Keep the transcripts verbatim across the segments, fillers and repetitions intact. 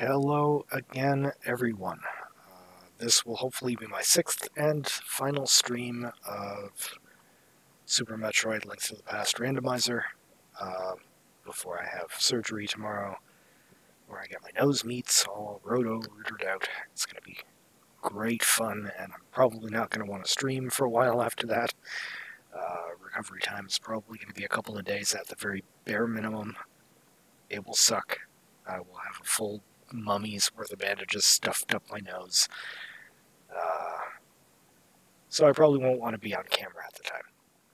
Hello again, everyone. Uh, this will hopefully be my sixth and final stream of Super Metroid Link to the Past Randomizer uh, before I have surgery tomorrow, where I get my nose meats all roto-rooted out. It's going to be great fun, and I'm probably not going to want to stream for a while after that. Uh, recovery time is probably going to be a couple of days at the very bare minimum. It will suck. I will have a full mummy's worth of bandages stuffed up my nose. Uh, so I probably won't want to be on camera at the time.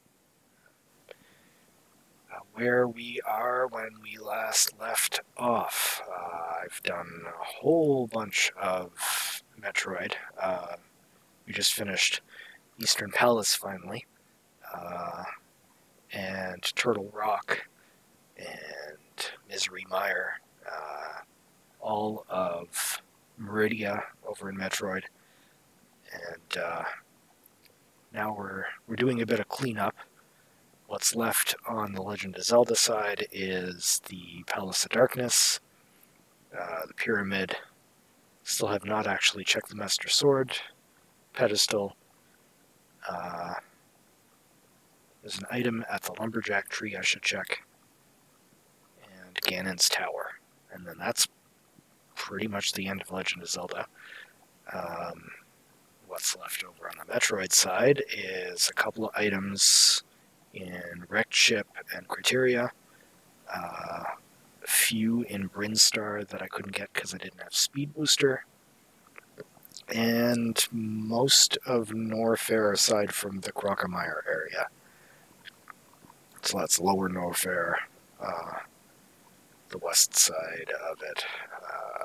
Uh, where we are when we last left off. Uh, I've done a whole bunch of Metroid. Uh, we just finished Eastern Palace finally. Uh, and Turtle Rock and Misery Mire. Uh, all of Meridia over in Metroid, and uh, now we're we're doing a bit of cleanup. What's left on the Legend of Zelda side is the Palace of Darkness, uh, the Pyramid. Still have not actually checked the Master Sword pedestal. Uh, there's an item at the Lumberjack Tree I should check, and Ganon's Tower, and then that's pretty much the end of Legend of Zelda. Um, what's left over on the Metroid side is a couple of items in Wrecked Ship and Criteria, uh, a few in Brinstar that I couldn't get because I didn't have Speed Booster, and most of Norfair aside from the Crocomire area. So that's lower Norfair, uh, the west side of it. Uh,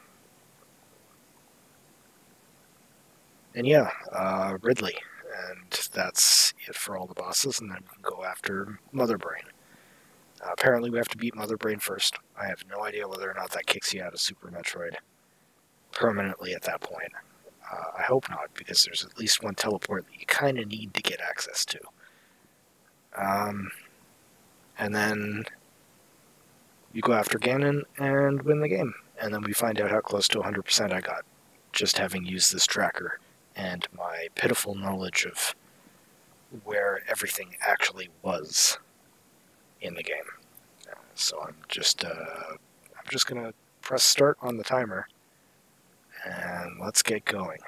and yeah, uh, Ridley. And that's it for all the bosses, and then we can go after Mother Brain. Uh, apparently we have to beat Mother Brain first. I have no idea whether or not that kicks you out of Super Metroid permanently at that point. Uh, I hope not, because there's at least one teleport that you kind of need to get access to. Um, and then you go after Ganon and win the game. And then we find out how close to one hundred percent I got, just having used this tracker and my pitiful knowledge of where everything actually was in the game. Uh, so I'm just, uh, I'm just gonna press start on the timer, and let's get going.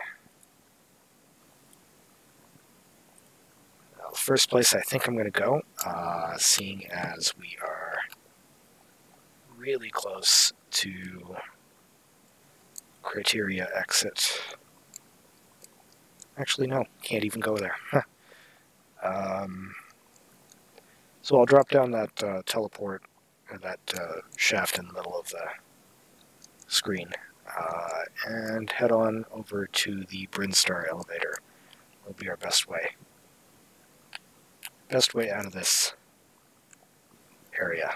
Now, the first place I think I'm gonna go, uh, seeing as we are really close to Criteria exit. Actually, no, can't even go there. um, so I'll drop down that uh, teleport, or that uh, shaft in the middle of the screen, uh, and head on over to the Brinstar elevator. Will be our best way. Best way out of this area.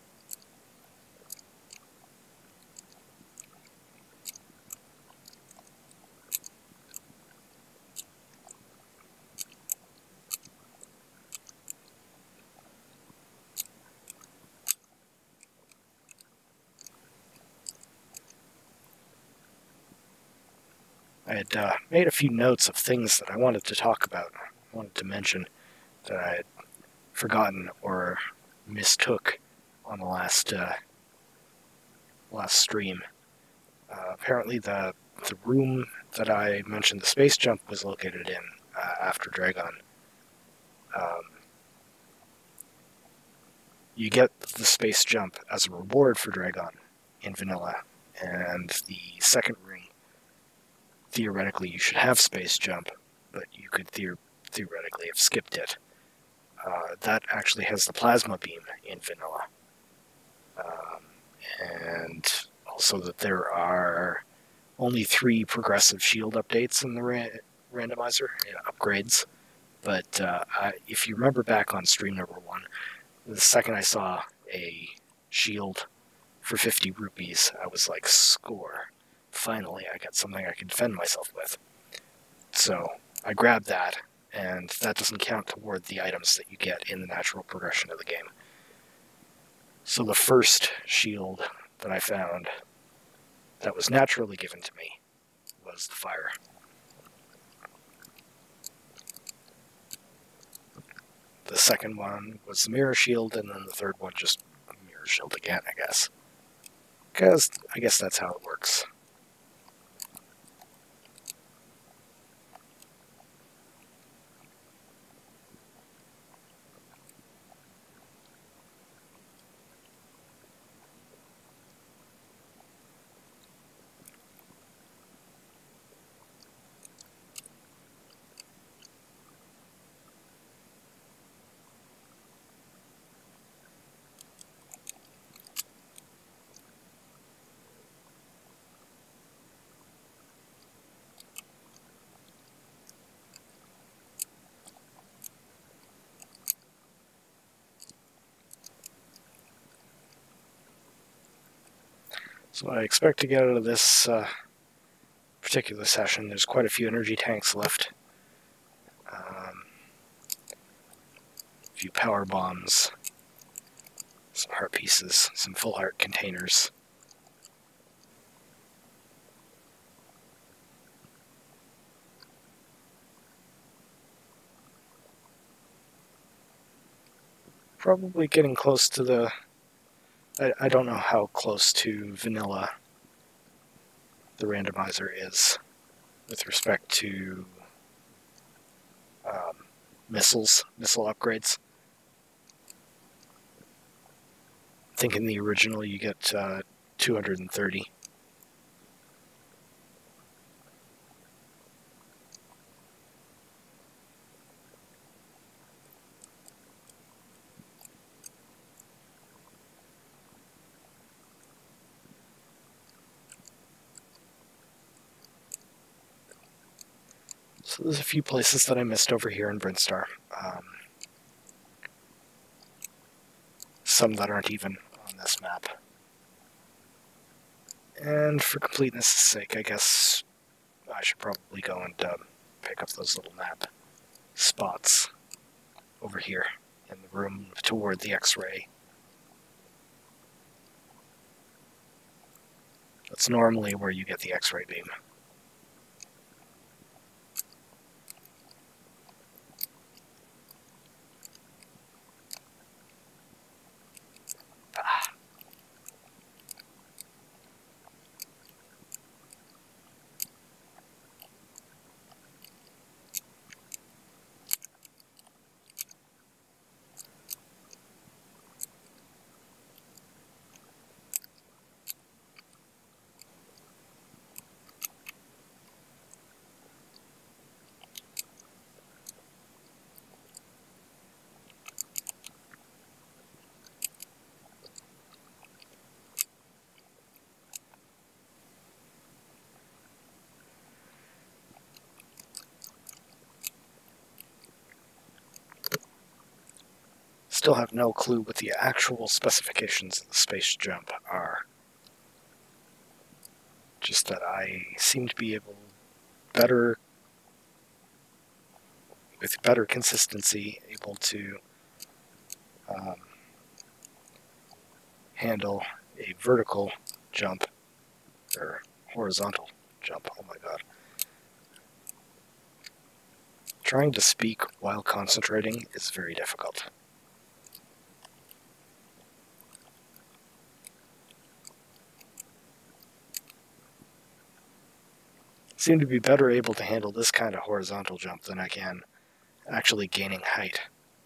I had uh, made a few notes of things that I wanted to talk about, wanted to mention, that I had forgotten or mistook on the last uh, last stream. Uh, apparently the, the room that I mentioned the space jump was located in uh, after Dragon. Um, you get the space jump as a reward for Dragon in vanilla, and the second ring, theoretically, you should have space jump, but you could theor theoretically have skipped it. Uh, that actually has the plasma beam in vanilla. Um, and also that there are only three progressive shield updates in the ra randomizer, yeah, upgrades. But uh, I, if you remember back on stream number one, the second I saw a shield for fifty rupees, I was like, score. Finally, I got something I can defend myself with. So I grabbed that, and that doesn't count toward the items that you get in the natural progression of the game. So the first shield that I found that was naturally given to me was the fire. The second one was the mirror shield, and then the third one just mirror shield again, I guess. Because I guess that's how it works. So I expect to get out of this uh, particular session, there's quite a few energy tanks left. Um, a few power bombs, some heart pieces, some full heart containers. Probably getting close to the... I, I don't know how close to vanilla the randomizer is with respect to um, missiles, missile upgrades. I think in the original you get uh, two hundred thirty. So there's a few places that I missed over here in Brinstar. Um, some that aren't even on this map. And for completeness' sake, I guess I should probably go and um, pick up those little map spots over here in the room toward the X-ray. That's normally where you get the X-ray beam. Ah. Still have no clue what the actual specifications of the space jump are. Just that I seem to be able better, with better consistency, able to um, handle a vertical jump, or horizontal jump, oh my god. Trying to speak while concentrating is very difficult. Seem to be better able to handle this kind of horizontal jump than I can actually gaining height.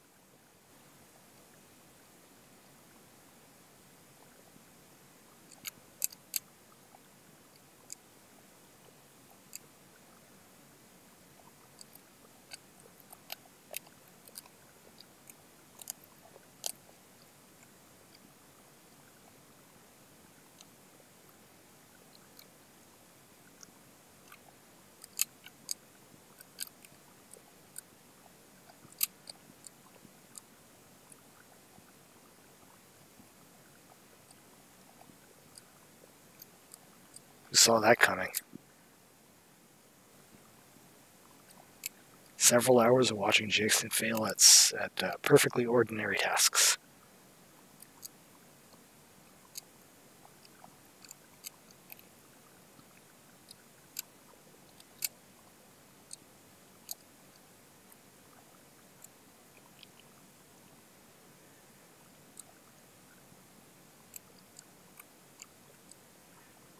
Who saw that coming? Several hours of watching Jason fail at, at uh, perfectly ordinary tasks.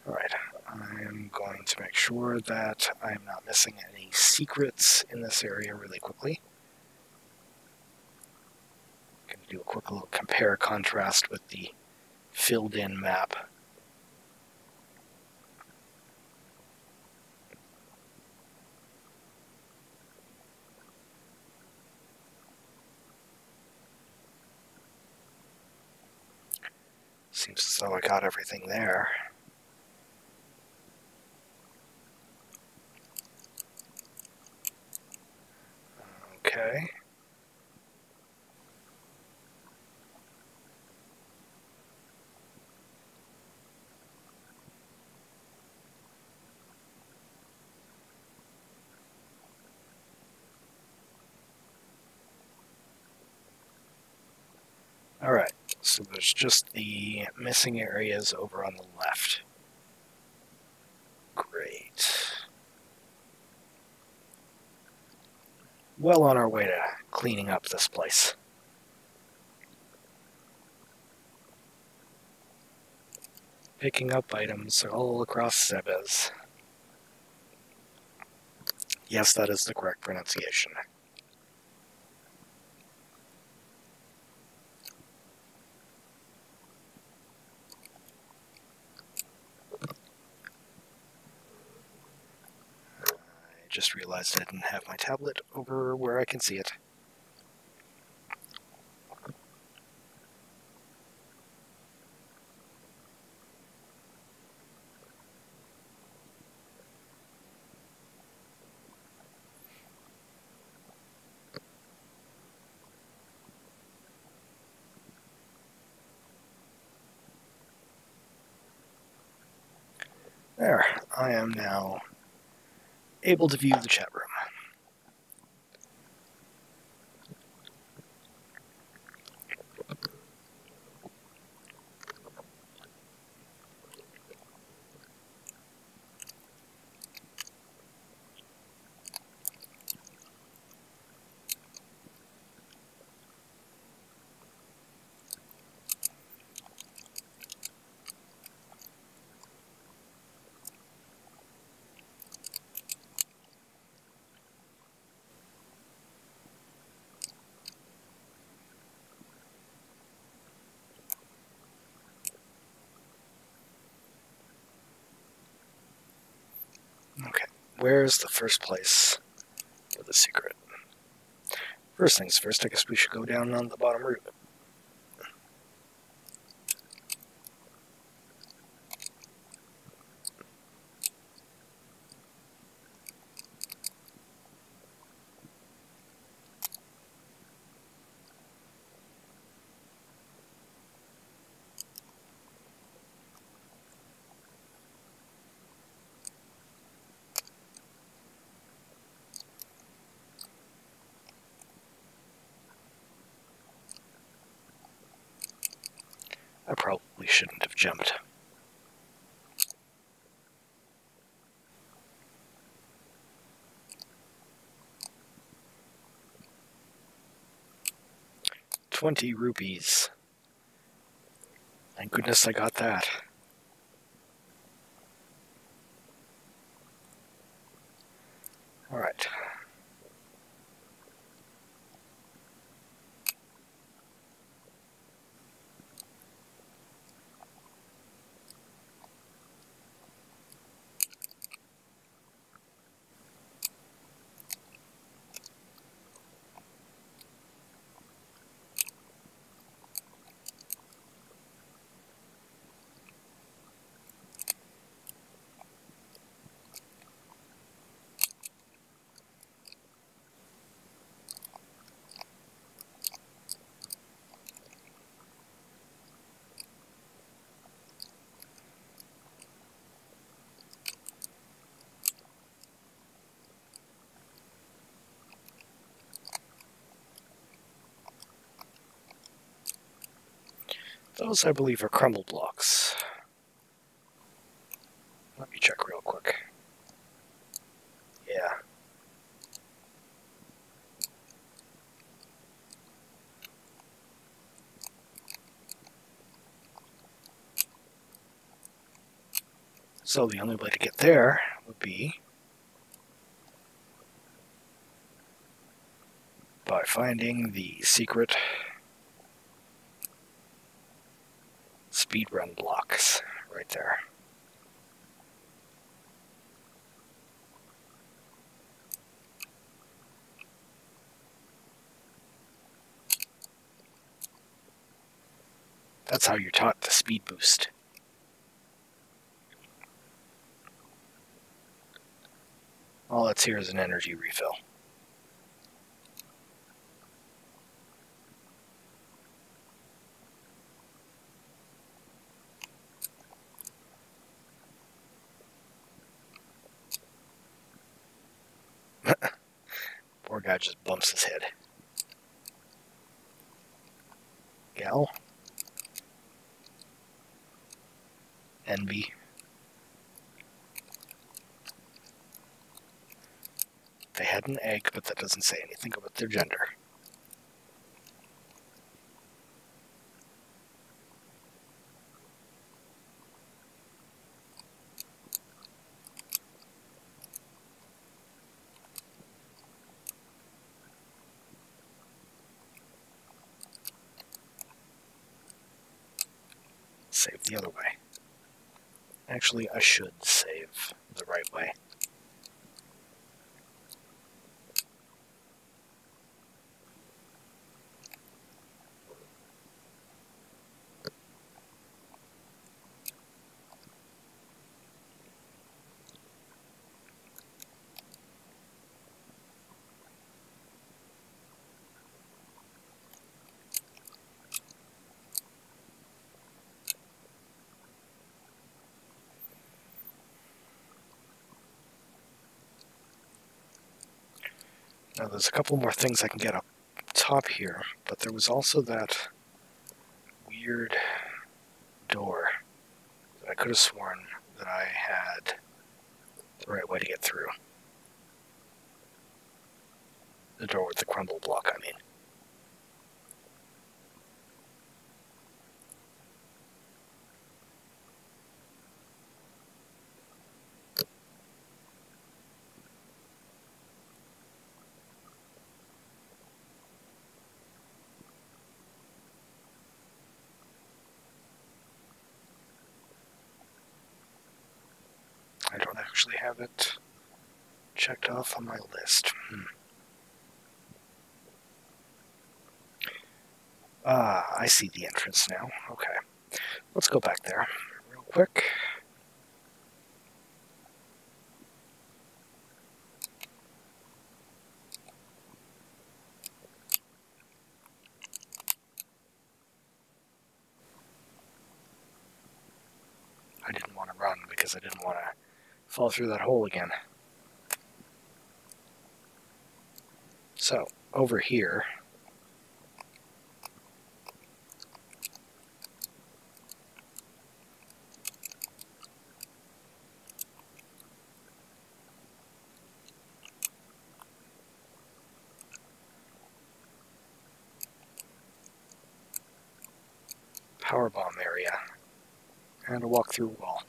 Alright, I'm going to make sure that I'm not missing any secrets in this area really quickly. I'm going to do a quick little compare contrast with the filled in map. Seems as though I got everything there. Okay. Alright, so there's just the missing areas over on the left. Great. Well on our way to cleaning up this place. Picking up items all across Sebes. Yes, that is the correct pronunciation. I just realized I didn't have my tablet over where I can see it. There, I am now able to view the chat room. Okay, where's the first place for the secret? First things first, I guess we should go down on the bottom route. I probably shouldn't have jumped. Twenty rupees. Thank goodness I got that. Alright. Those, I believe, are crumble blocks. Let me check real quick. Yeah. So the only way to get there would be by finding the secret speedrun blocks right there. That's how you're taught the speed boost. All that's here is an energy refill. Poor guy just bumps his head. Gal. Envy. They had an egg, but that doesn't say anything about their gender. Save the other way. Actually, I should save the right way. Now there's a couple more things I can get up top here, but there was also that weird door that I could have sworn that I had the right way to get through. The door with the crumble block, I mean. I don't actually have it checked off on my list. Hmm. Ah, I see the entrance now. Okay. Let's go back there real quick. I didn't want to run because I didn't want to fall through that hole again. So, over here, power bomb area, and a walk-through wall.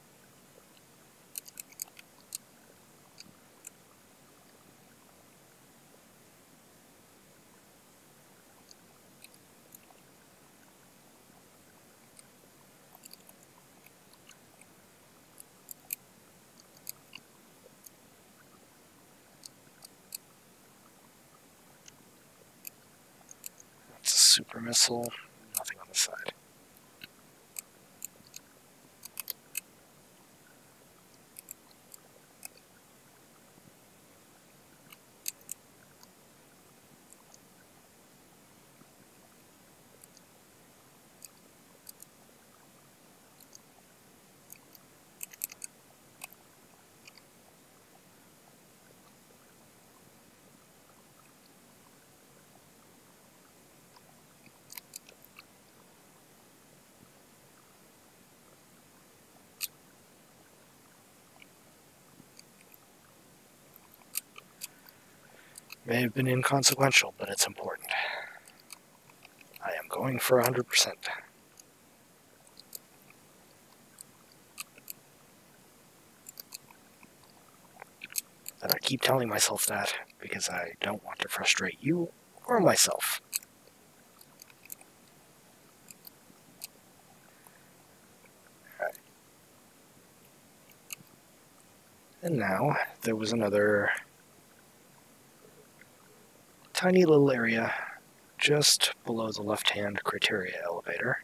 That's a super missile, nothing on the side. May have been inconsequential, but it's important. I am going for one hundred percent. keep telling myself that because I don't want to frustrate you or myself. Alright. And now, there was another tiny little area just below the left-hand criteria elevator.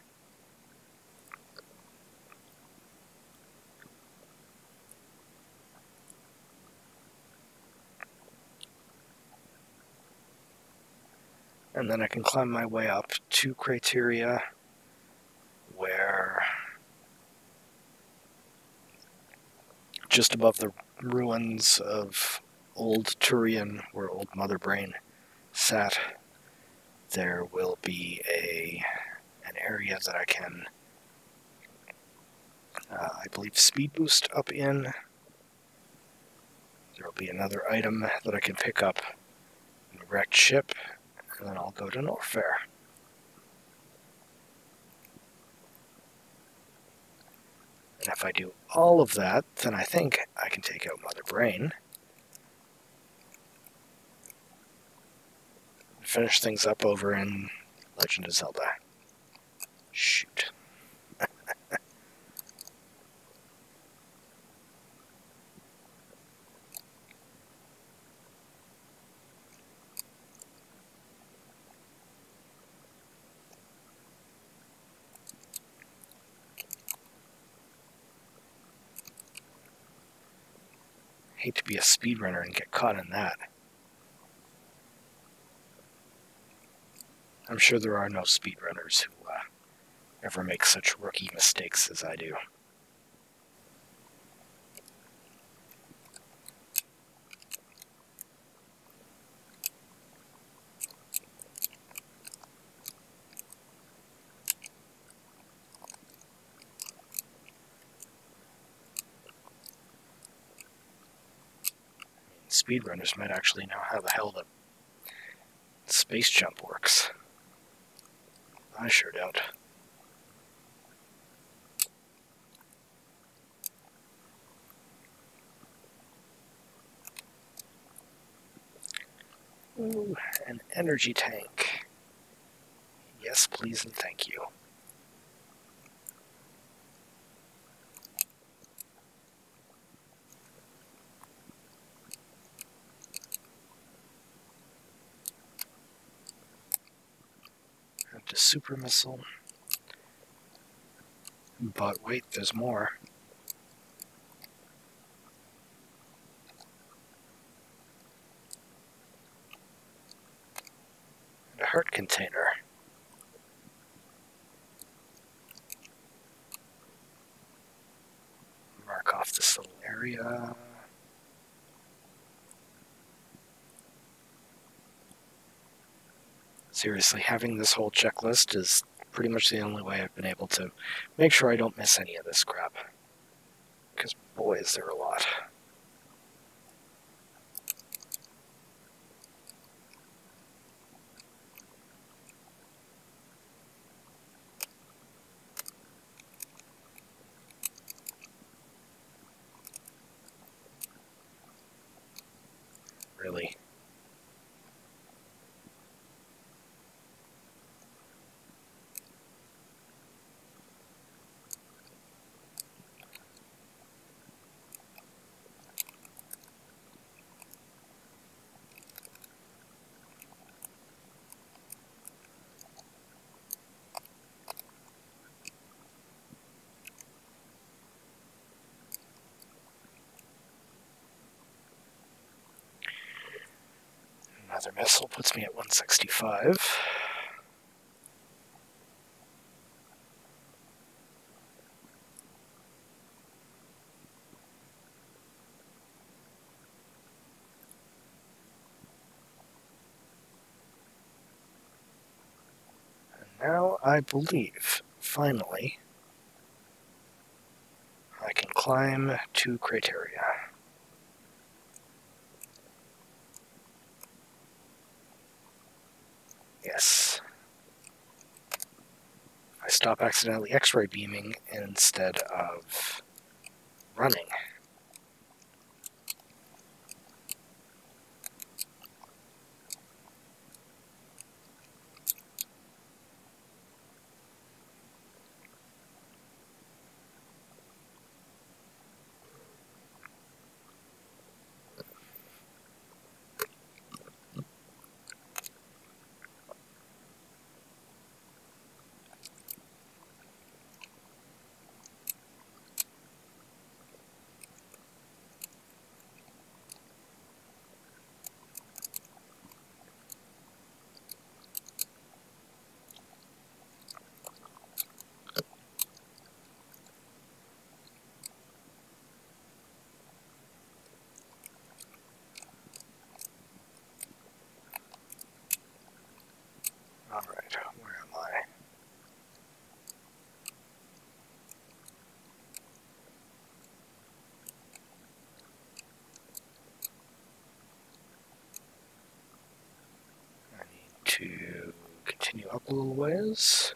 And then I can climb my way up to criteria where just above the ruins of old Turian, where old Mother Brain sat, there will be a an area that I can, uh, I believe, speed boost up in. There will be another item that I can pick up in a wrecked ship, and then I'll go to Norfair. And if I do all of that, then I think I can take out Mother Brain. Finish things up over in Legend of Zelda. Shoot. Hate to be a speedrunner and get caught in that. I'm sure there are no speedrunners who uh, ever make such rookie mistakes as I do. Speedrunners might actually know how the hell the space jump works. I sure don't. Ooh, an energy tank. Yes, please and thank you. And a super missile. But wait, there's more. And a heart container. Mark off this little area. Seriously, having this whole checklist is pretty much the only way I've been able to make sure I don't miss any of this crap. Because boy, is there a lot. Really. Another missile puts me at one sixty-five. And now I believe, finally, I can climb to Criteria. Yes. I stop accidentally X-ray beaming instead of running. a little ways.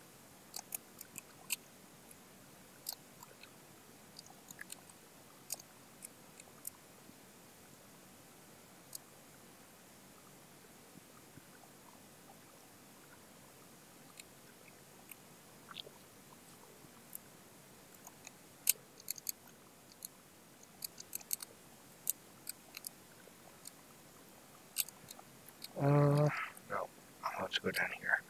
Uh, no, I'll have to go down here.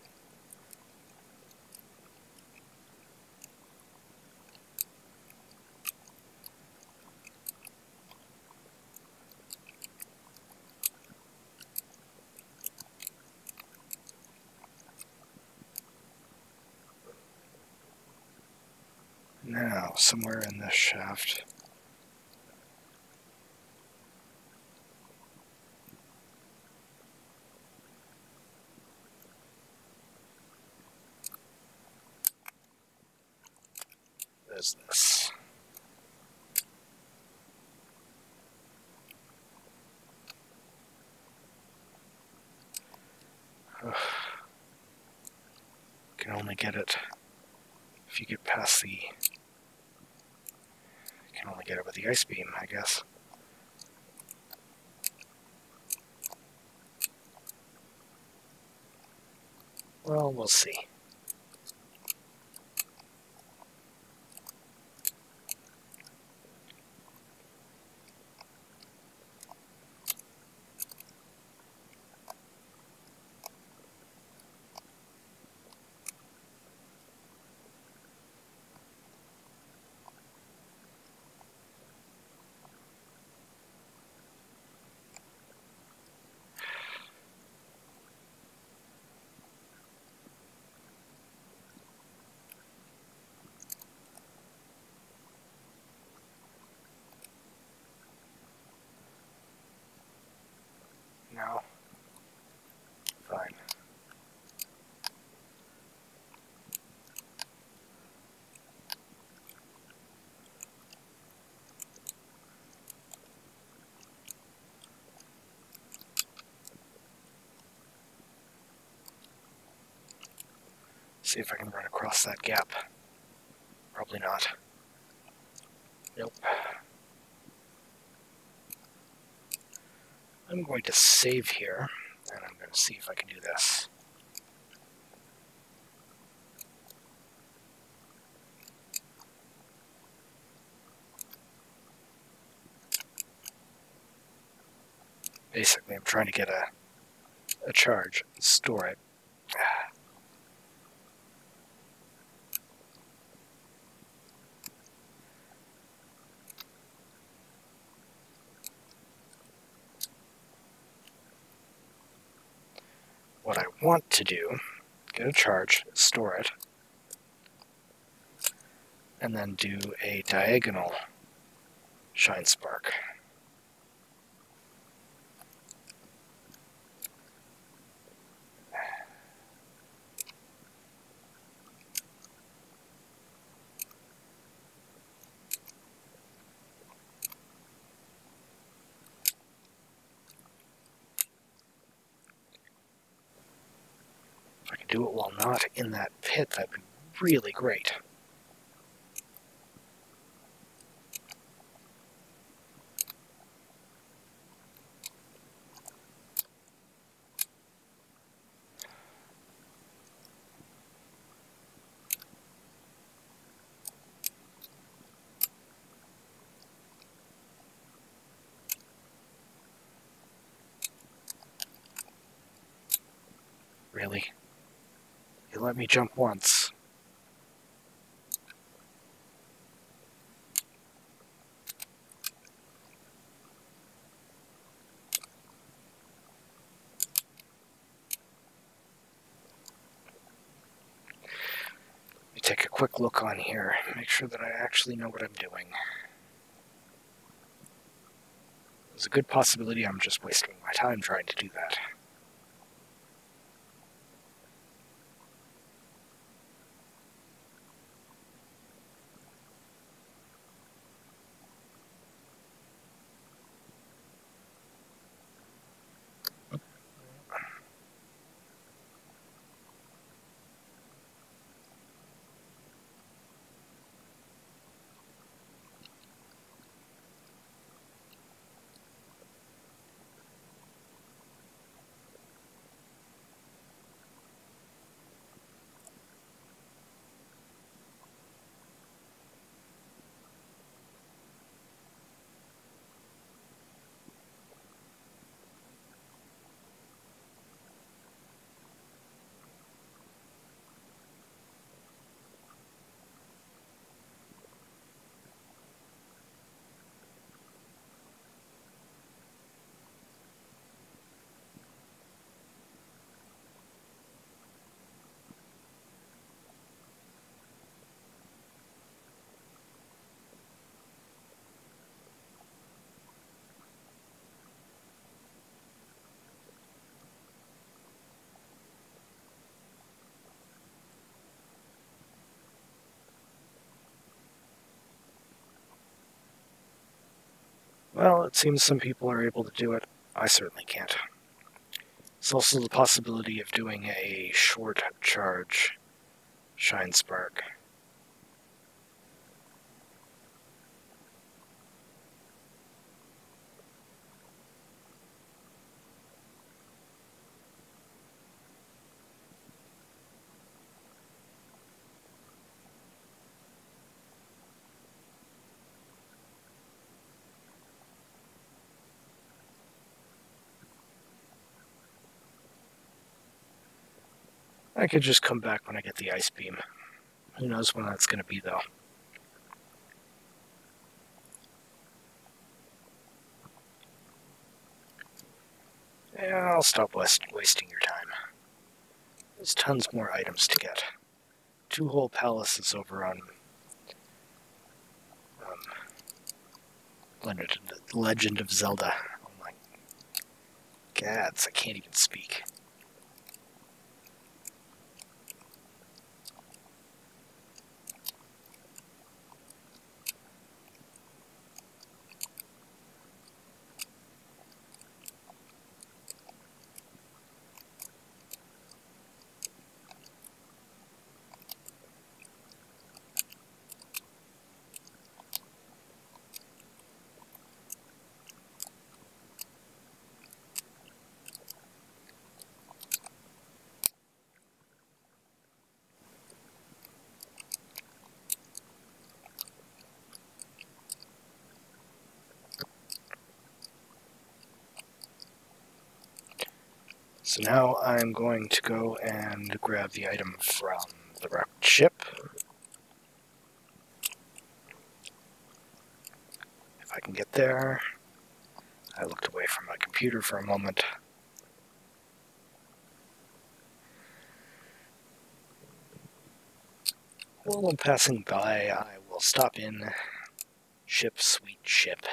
Now, somewhere in this shaft. Is this? Ugh. Can only get it if you get past the. You can only get it with the ice beam, I guess. Well, we'll see. No. Fine. See if I can run across that gap. Probably not. Nope. I'm going to save here, and I'm going to see if I can do this. Basically, I'm trying to get a, a charge, store it. What I want to do, get a charge, store it, and then do a diagonal shine spark. If I can do it while not in that pit, that'd be really great. Really? You let me jump once. Let me take a quick look on here, make sure that I actually know what I'm doing. There's a good possibility I'm just wasting my time trying to do that. Well, it seems some people are able to do it. I certainly can't. There's also the possibility of doing a short charge Shine Spark. I could just come back when I get the Ice Beam. Who knows when that's going to be, though. Yeah, I'll stop wast wasting your time. There's tons more items to get. Two whole palaces over on um, Legend, Legend of Zelda. Oh my gads, I can't even speak. So now I'm going to go and grab the item from the wrecked ship. If I can get there. I looked away from my computer for a moment. While I'm passing by, I will stop in. Ship, sweet ship.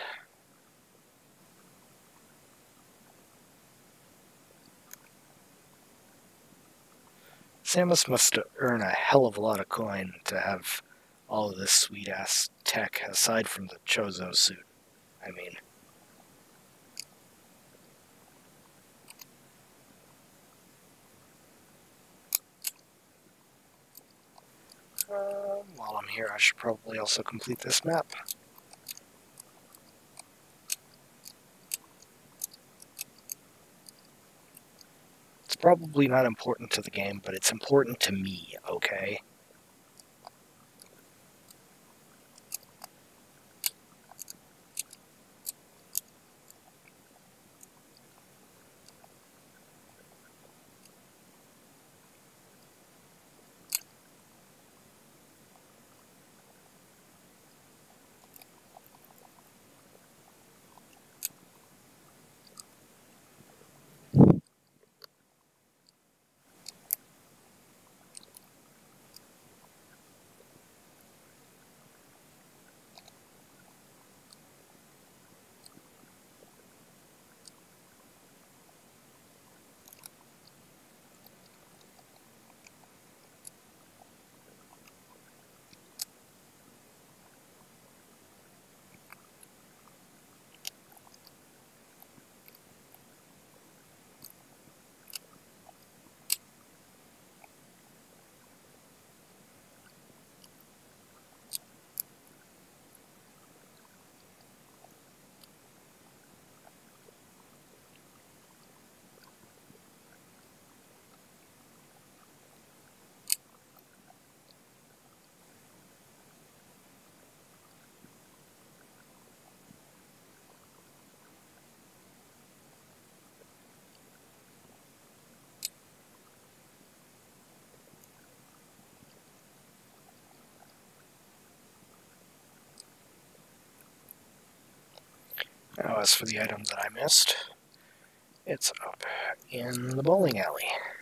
Samus must earn a hell of a lot of coin to have all of this sweet-ass tech, aside from the Chozo suit, I mean. Uh, while I'm here, I should probably also complete this map. It's probably not important to the game, but it's important to me, okay? Now, as for the item that I missed, it's up in the bowling alley.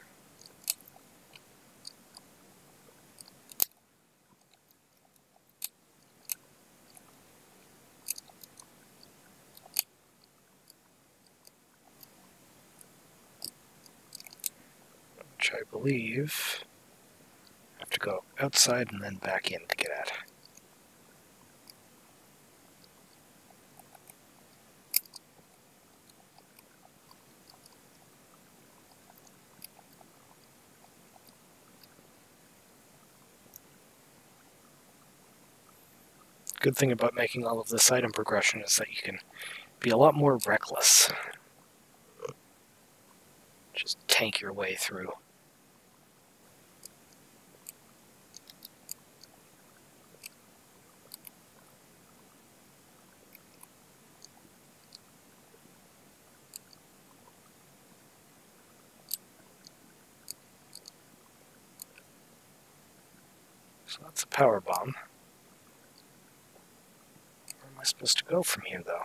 Which I believe I have to go outside and then back in to get at. good thing about making all of this item progression is that you can be a lot more reckless. Just tank your way through. So that's a power bomb. Where am I supposed to go from here, though?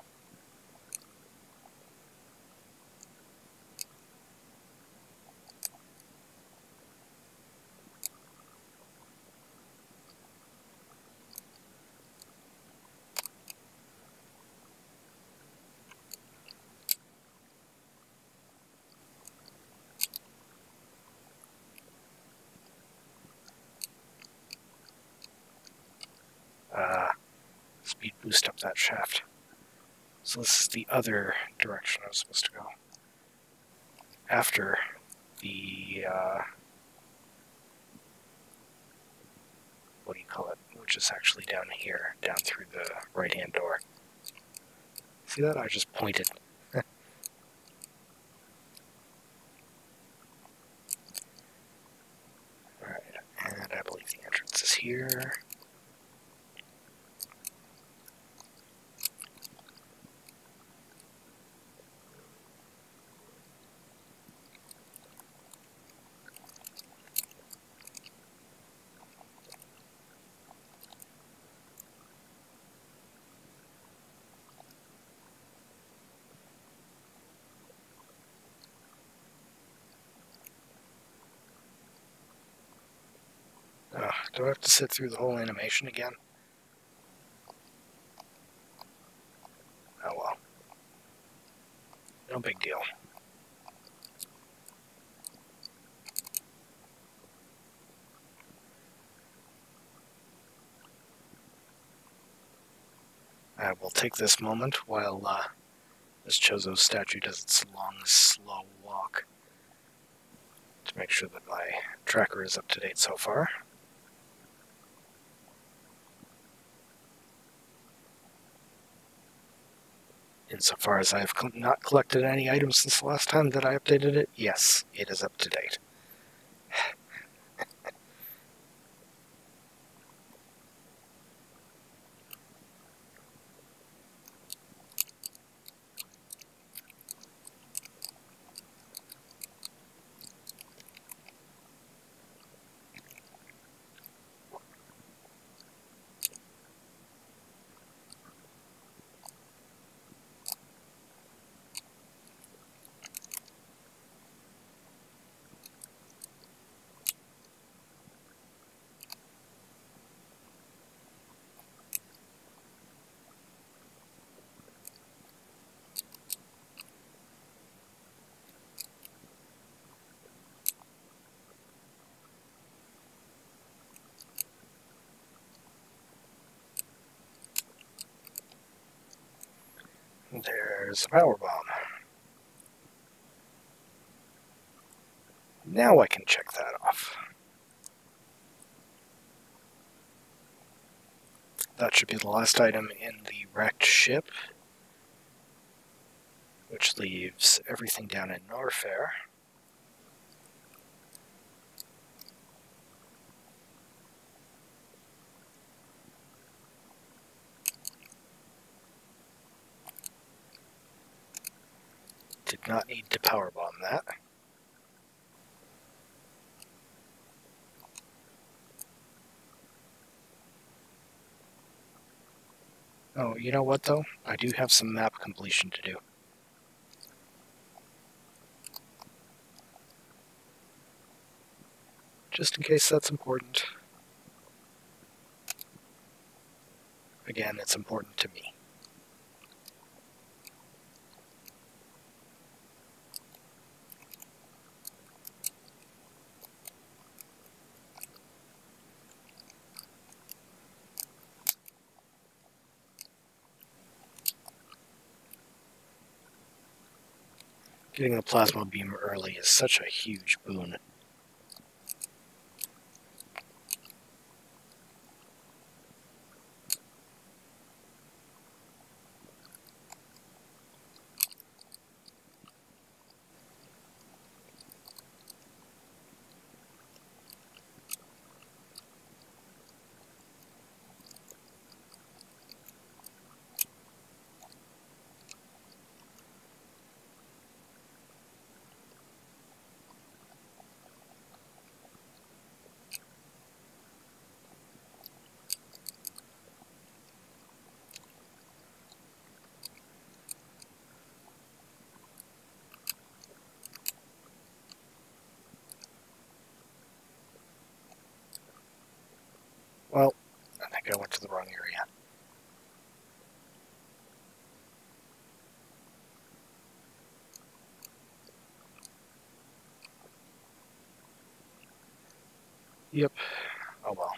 Uh, speed boost up that shaft. So this is the other direction I was supposed to go. After the, uh, what do you call it? Which is actually down here, down through the right-hand door. See that? I just pointed. Alright, and I believe the entrance is here. Uh, do I have to sit through the whole animation again? Oh well. No big deal. I will take this moment while uh, this Chozo statue does its long, slow walk to make sure that my tracker is up to date so far. Insofar as I have not collected any items since the last time that I updated it, yes, it is up to date. There's a power bomb. Now I can check that off. That should be the last item in the wrecked ship, which leaves everything down in Norfair. Did not need to powerbomb that. Oh, you know what though? I do have some map completion to do. Just in case that's important. Again, it's important to me. Getting the plasma beam early is such a huge boon. think I went to the wrong area. Yep. Oh well.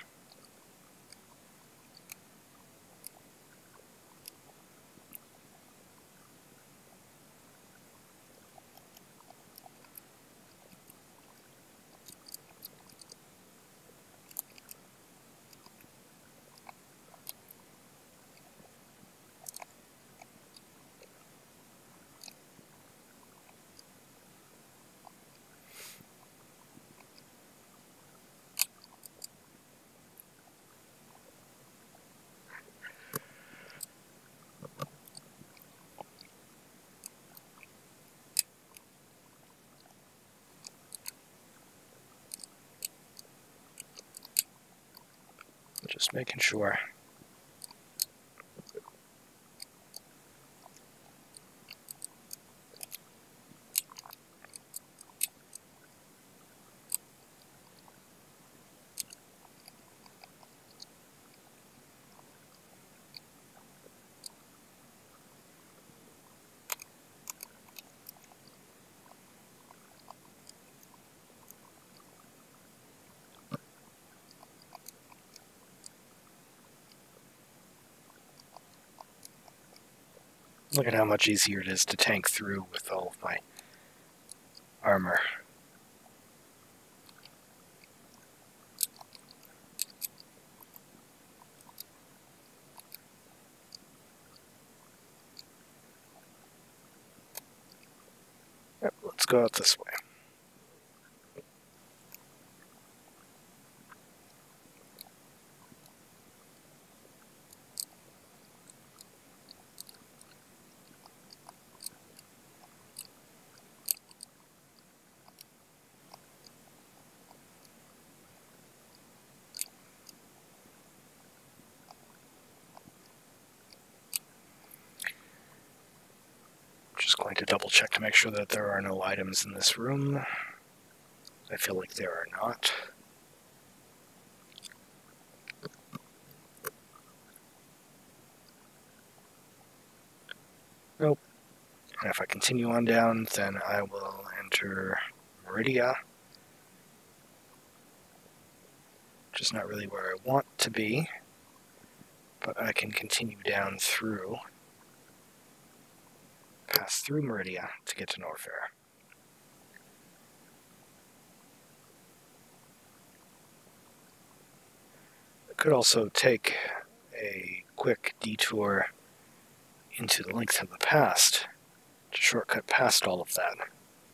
Just making sure. Look at how much easier it is to tank through with all of my armor. Yep, let's go out this way. Just going to double check to make sure that there are no items in this room. I feel like there are not. Nope. And if I continue on down, then I will enter Meridia. Which is not really where I want to be, but I can continue down through, pass through Meridia to get to Norfair. I could also take a quick detour into the length of the past to shortcut past all of that.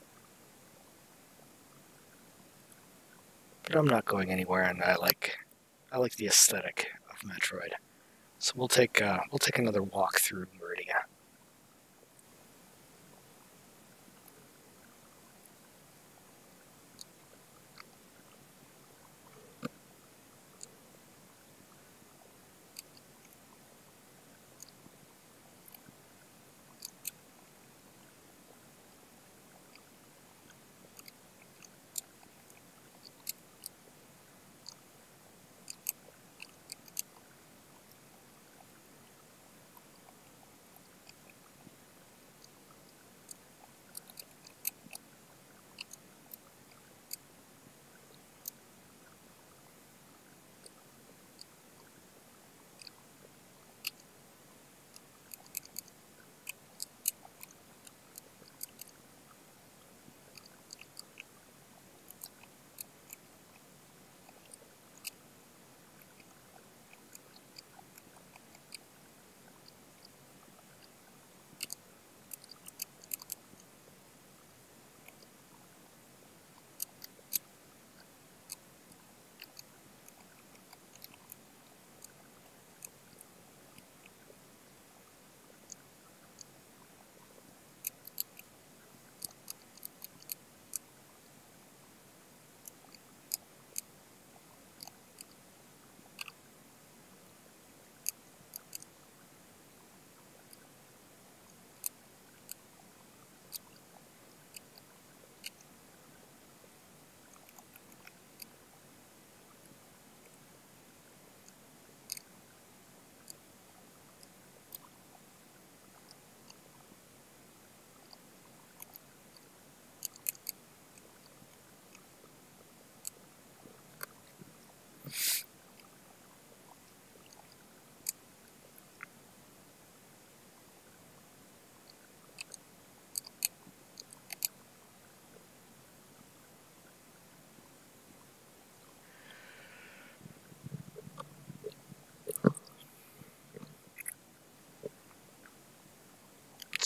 But I'm not going anywhere, and I like I like the aesthetic of Metroid. So we'll take uh, we'll take another walk through Meridia.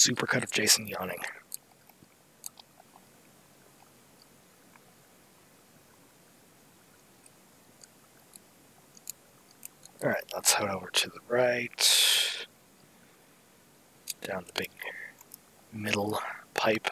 Supercut of Jason yawning. Alright, let's head over to the right. Down the big middle pipe.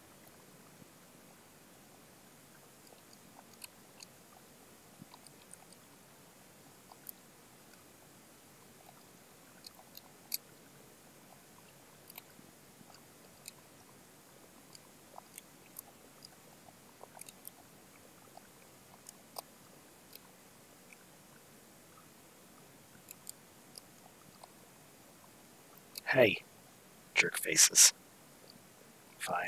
Hey, jerk faces. Fine.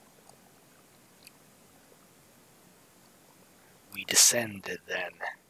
We descended then.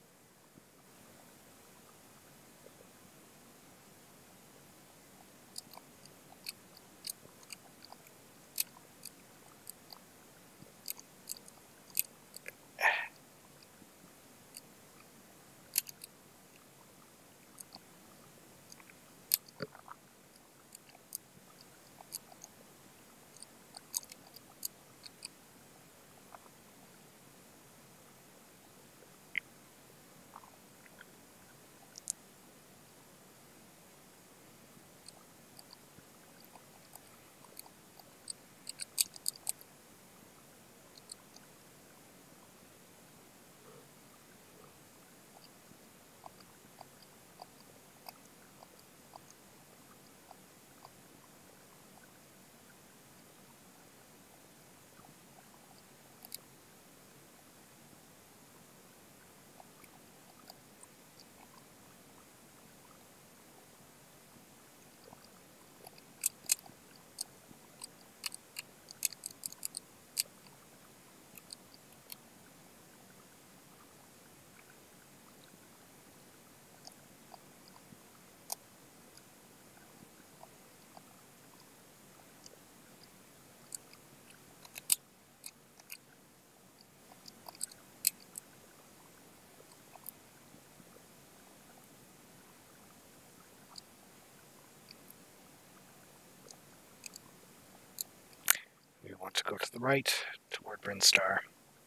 We want to go to the right, toward Brinstar.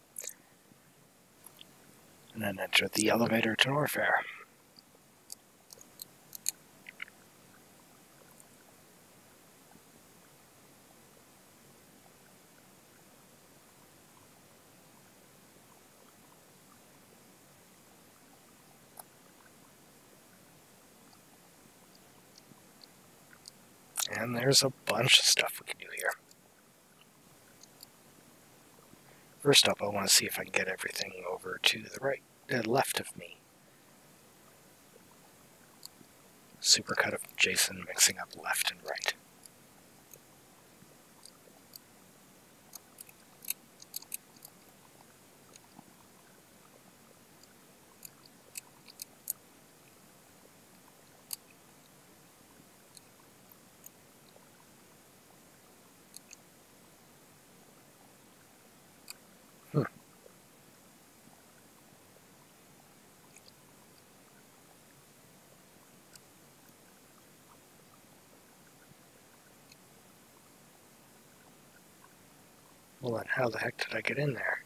And then enter the elevator to Norfair. And there's a bunch of stuff we can do here. First up, I want to see if I can get everything over to the right, uh, left of me. Supercut of Jason mixing up left and right. Hmm. Well then, how the heck did I get in there?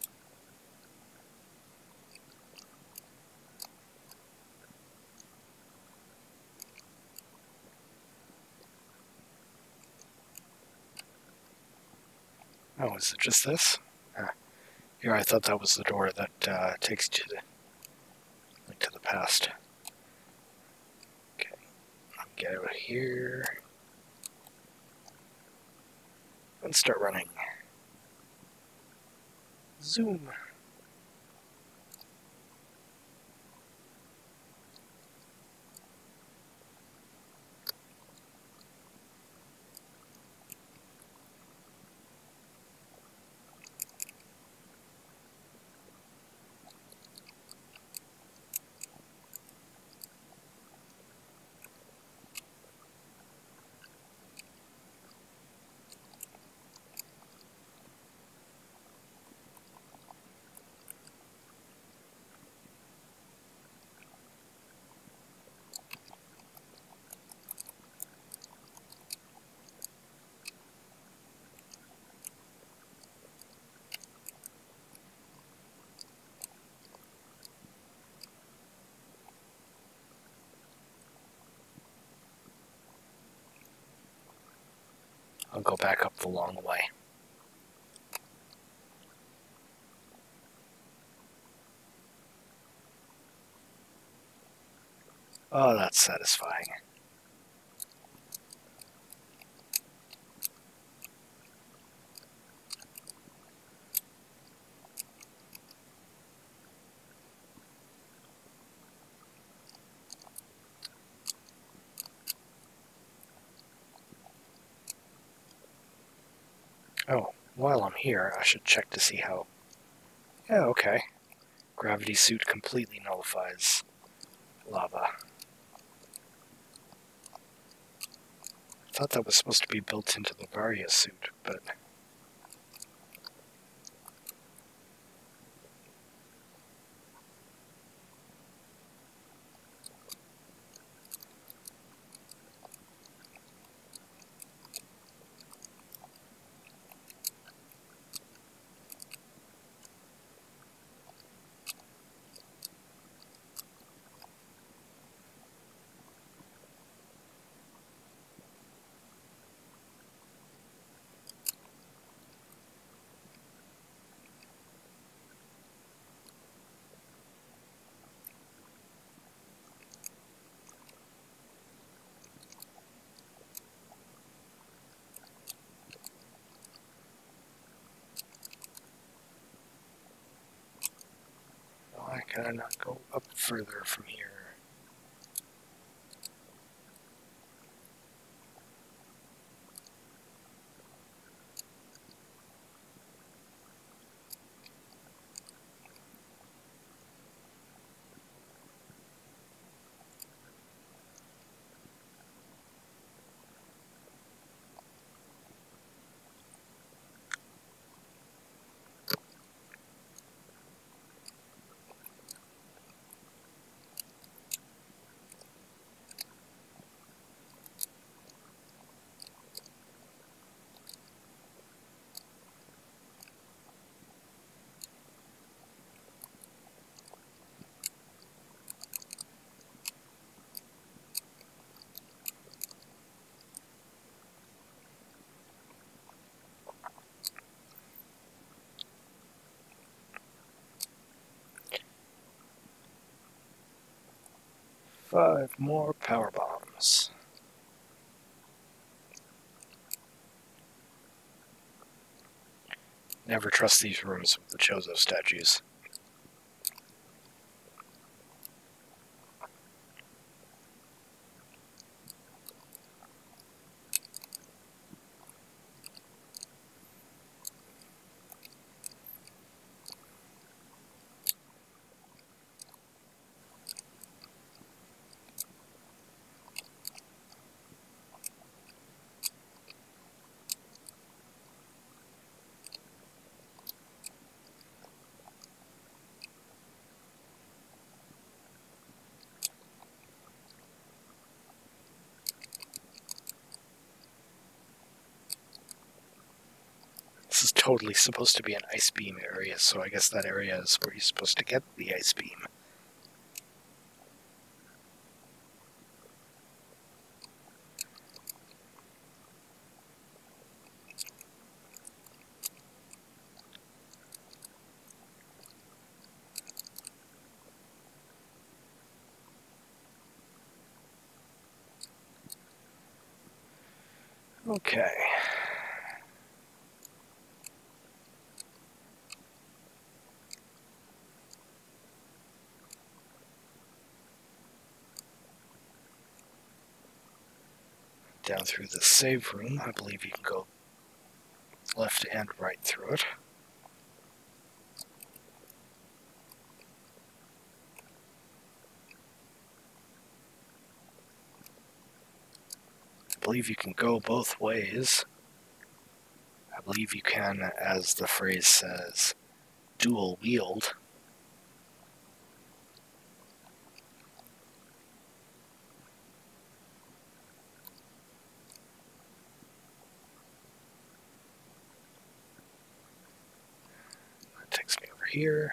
Oh, is it just this? Ah, here, I thought that was the door that uh, takes you to the, like, to the past. Okay, I'll get out here. And start running. Zoom. I'll go back up the long way. Oh, that's satisfying. Oh, while I'm here, I should check to see how... Yeah, okay. Gravity suit completely nullifies lava. I thought that was supposed to be built into the Varia suit, but... Why can I not go up further from here? Five more power bombs. Never trust these rooms with the Chozo statues. This is totally supposed to be an ice beam area, so I guess that area is where you're supposed to get the ice beam. Okay. Down through the save room, I believe you can go left and right through it. I believe you can go both ways. I believe you can, as the phrase says, dual wield. That takes me over here.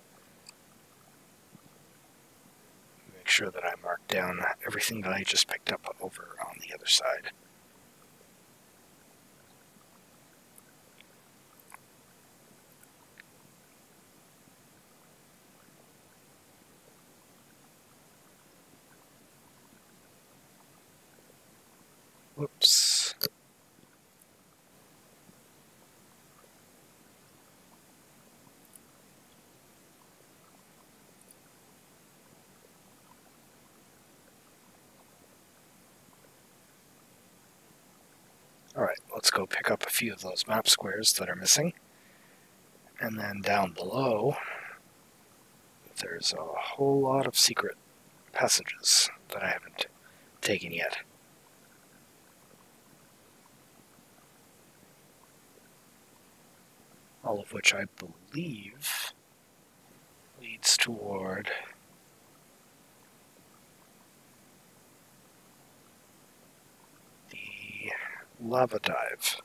Make sure that I mark down everything that I just picked up over on the other side. Alright, let's go pick up a few of those map squares that are missing. And then down below, there's a whole lot of secret passages that I haven't taken yet. All of which I believe leads toward the lava dive,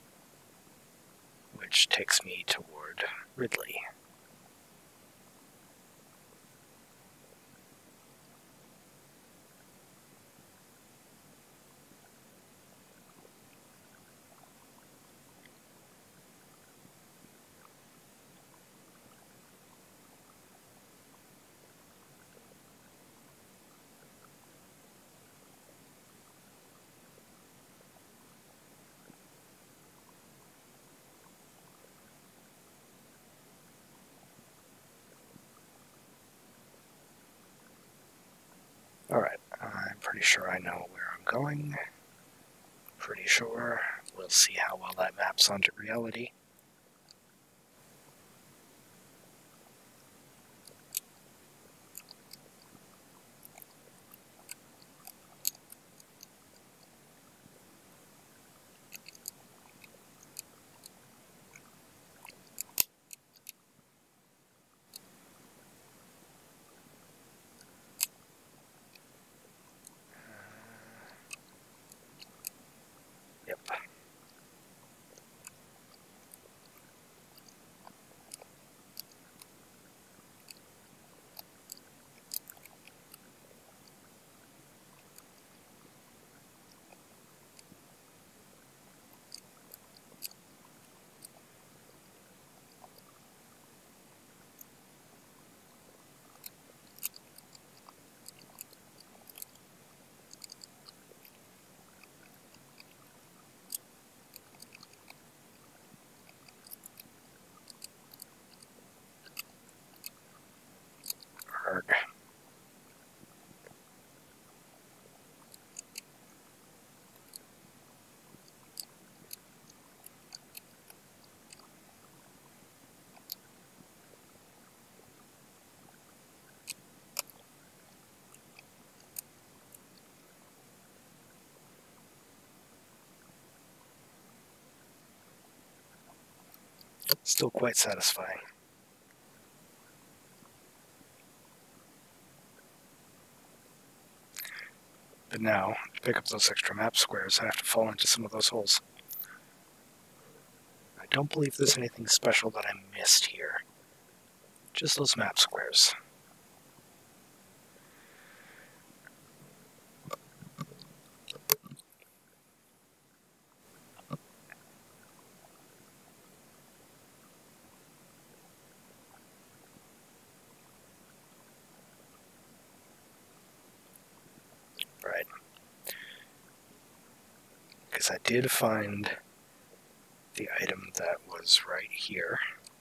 which takes me toward Ridley. Alright, I'm pretty sure I know where I'm going. Pretty sure. We'll see how well that maps onto reality. Yep. Arg. Still quite satisfying. But now, to pick up those extra map squares, I have to fall into some of those holes. I don't believe there's anything special that I missed here. Just those map squares. Right. Because I did find the item that was right here.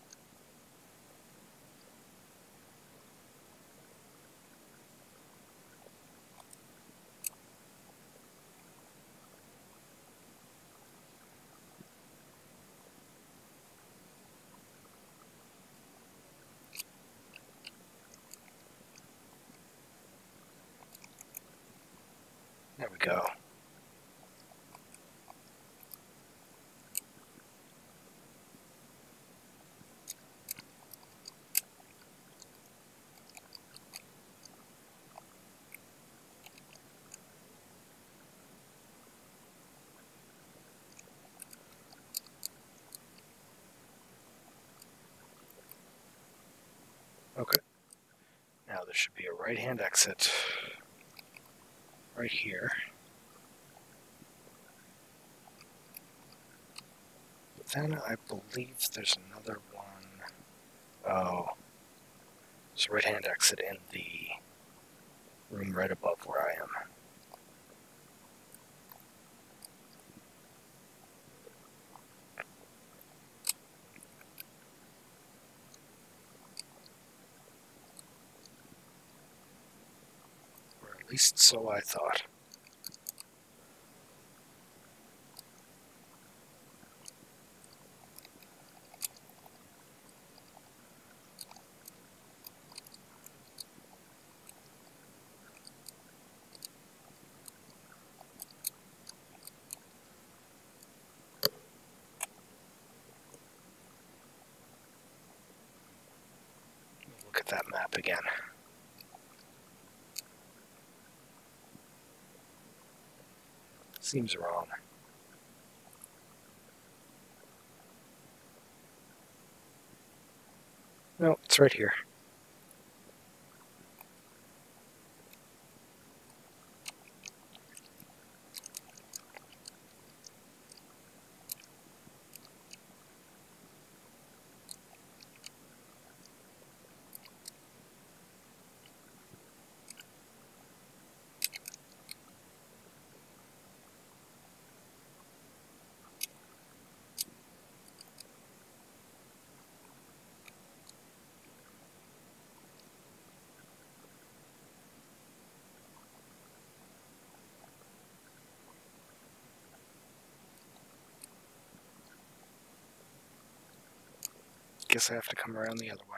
There we go. Okay. Now there should be a right-hand exit right here. But then I believe there's another one. Oh. There's a right-hand exit in the room right above where I am. Or at least so I thought. map again. Seems wrong. No, it's right here. Guess I have to come around the other way.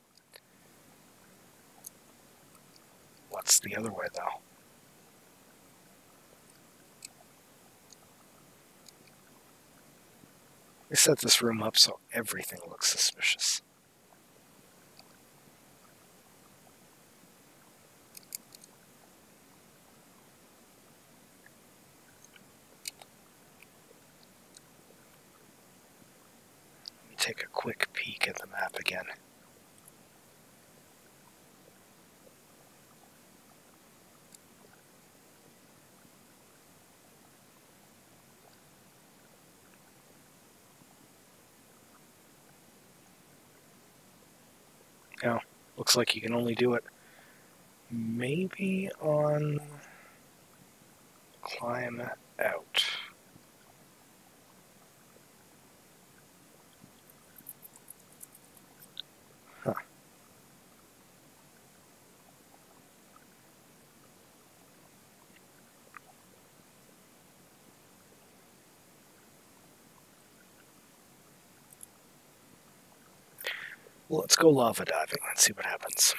What's the other way, though? They set this room up so everything looks suspicious. Let me take a quick peek at the map again. Oh, looks like you can only do it maybe on climb out. Huh. Well, let's go lava diving and see what happens.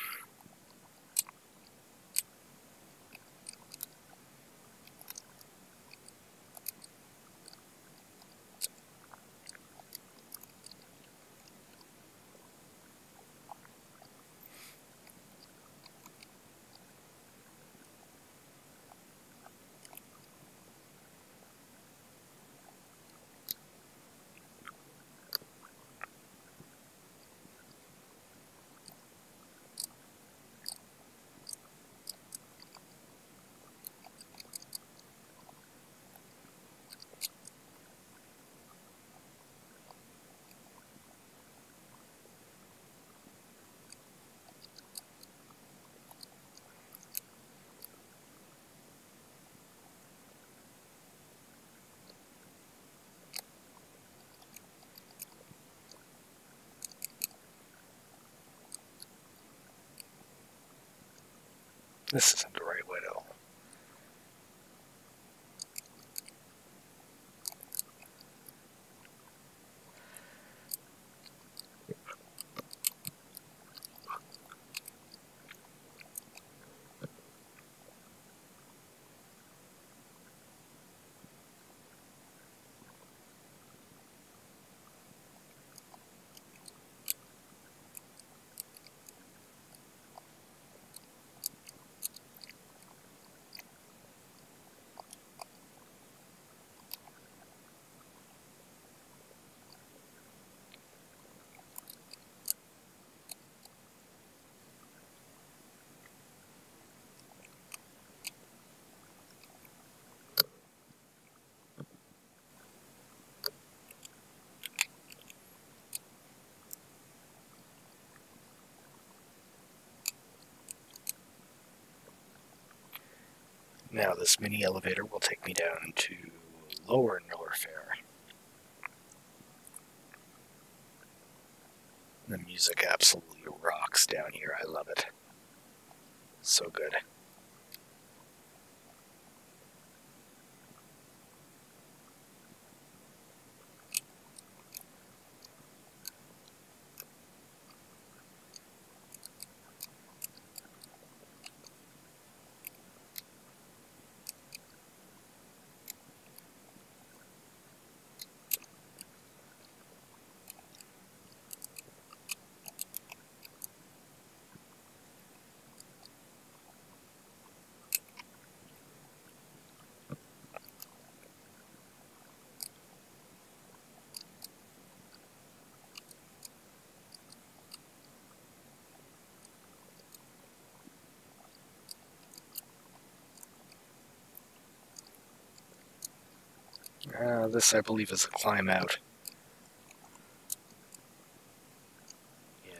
This isn't the right way at all. Now this mini elevator will take me down to lower Norfair. The music absolutely rocks down here. I love it. So good. Uh, this, I believe, is a climb out. Yeah.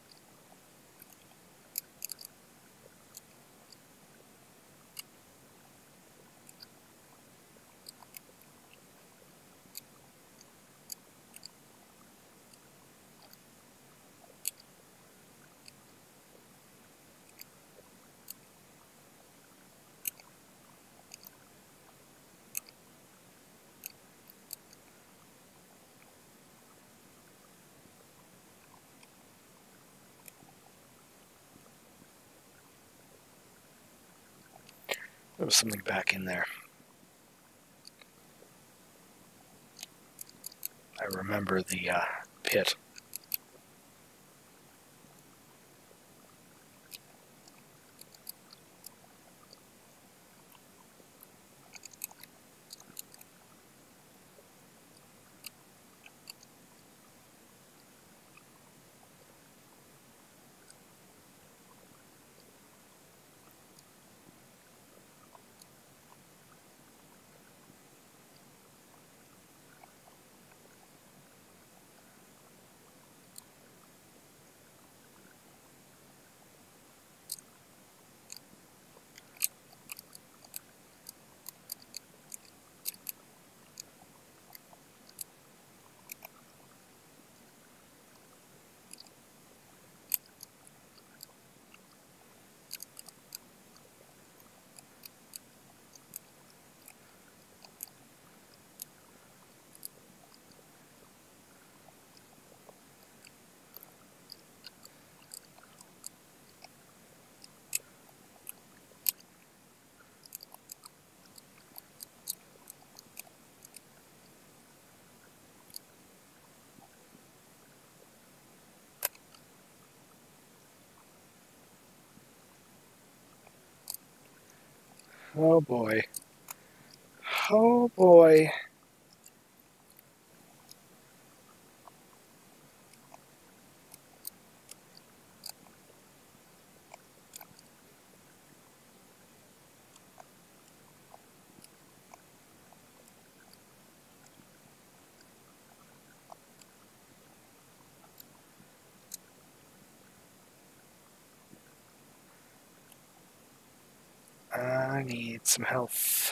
There was something back in there. I remember the uh, pit. Oh boy. Oh boy. I need some health.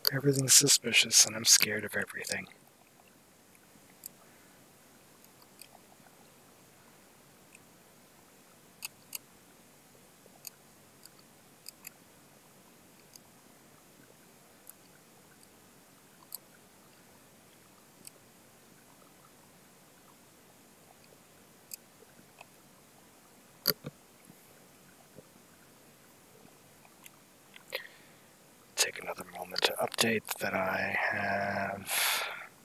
Everything's suspicious, and I'm scared of everything. Take another moment to update that I have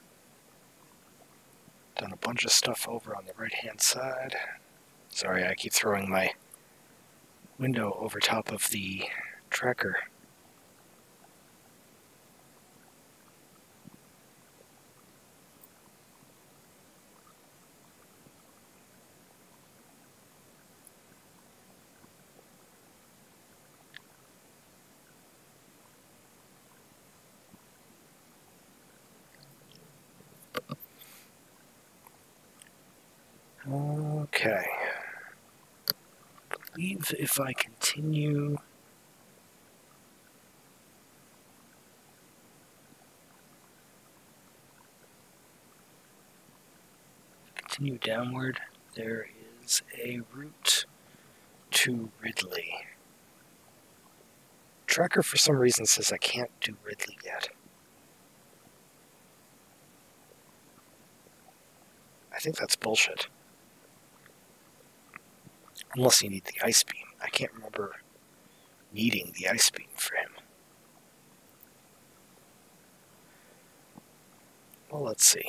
done a bunch of stuff over on the right-hand side. Sorry, I keep throwing my window over top of the tracker. Okay. I believe if I continue... continue downward, there is a route to Ridley. Tracker for some reason says I can't do Ridley yet. I think that's bullshit. Unless you need the ice beam. I can't remember needing the ice beam for him. Well, let's see.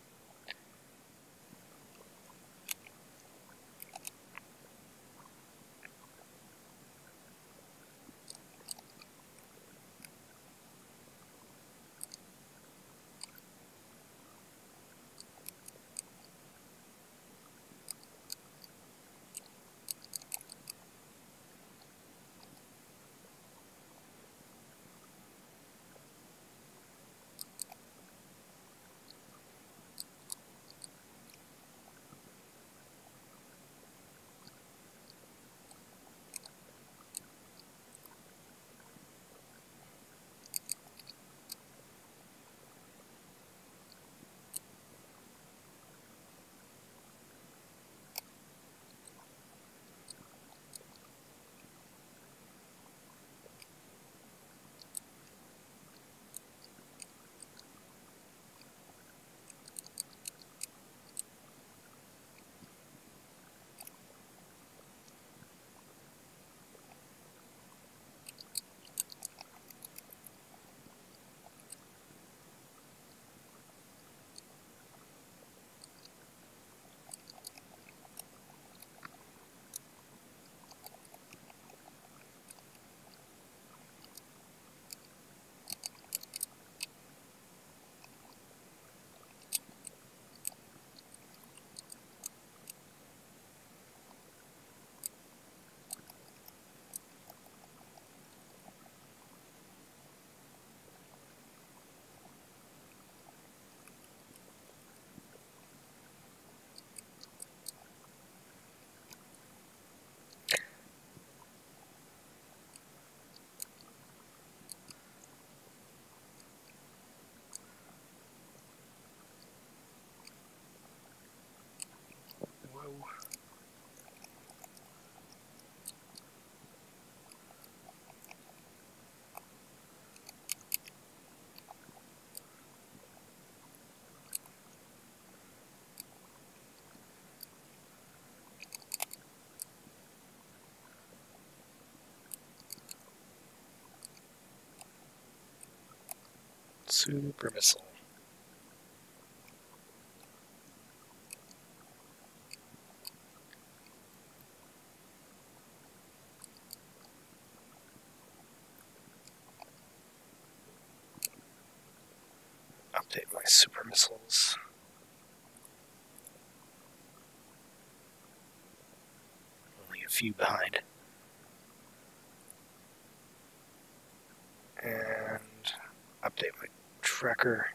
Whoa. Super missile. Update my super missiles. Only a few behind. And update my tracker.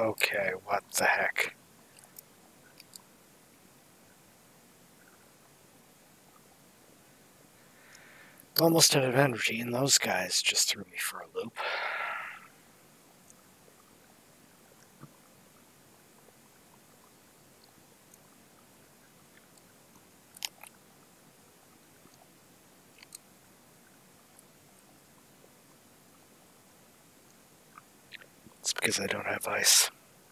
Okay, what the heck? Almost out of energy, and those guys just threw me for a loop. It's because I don't have ice.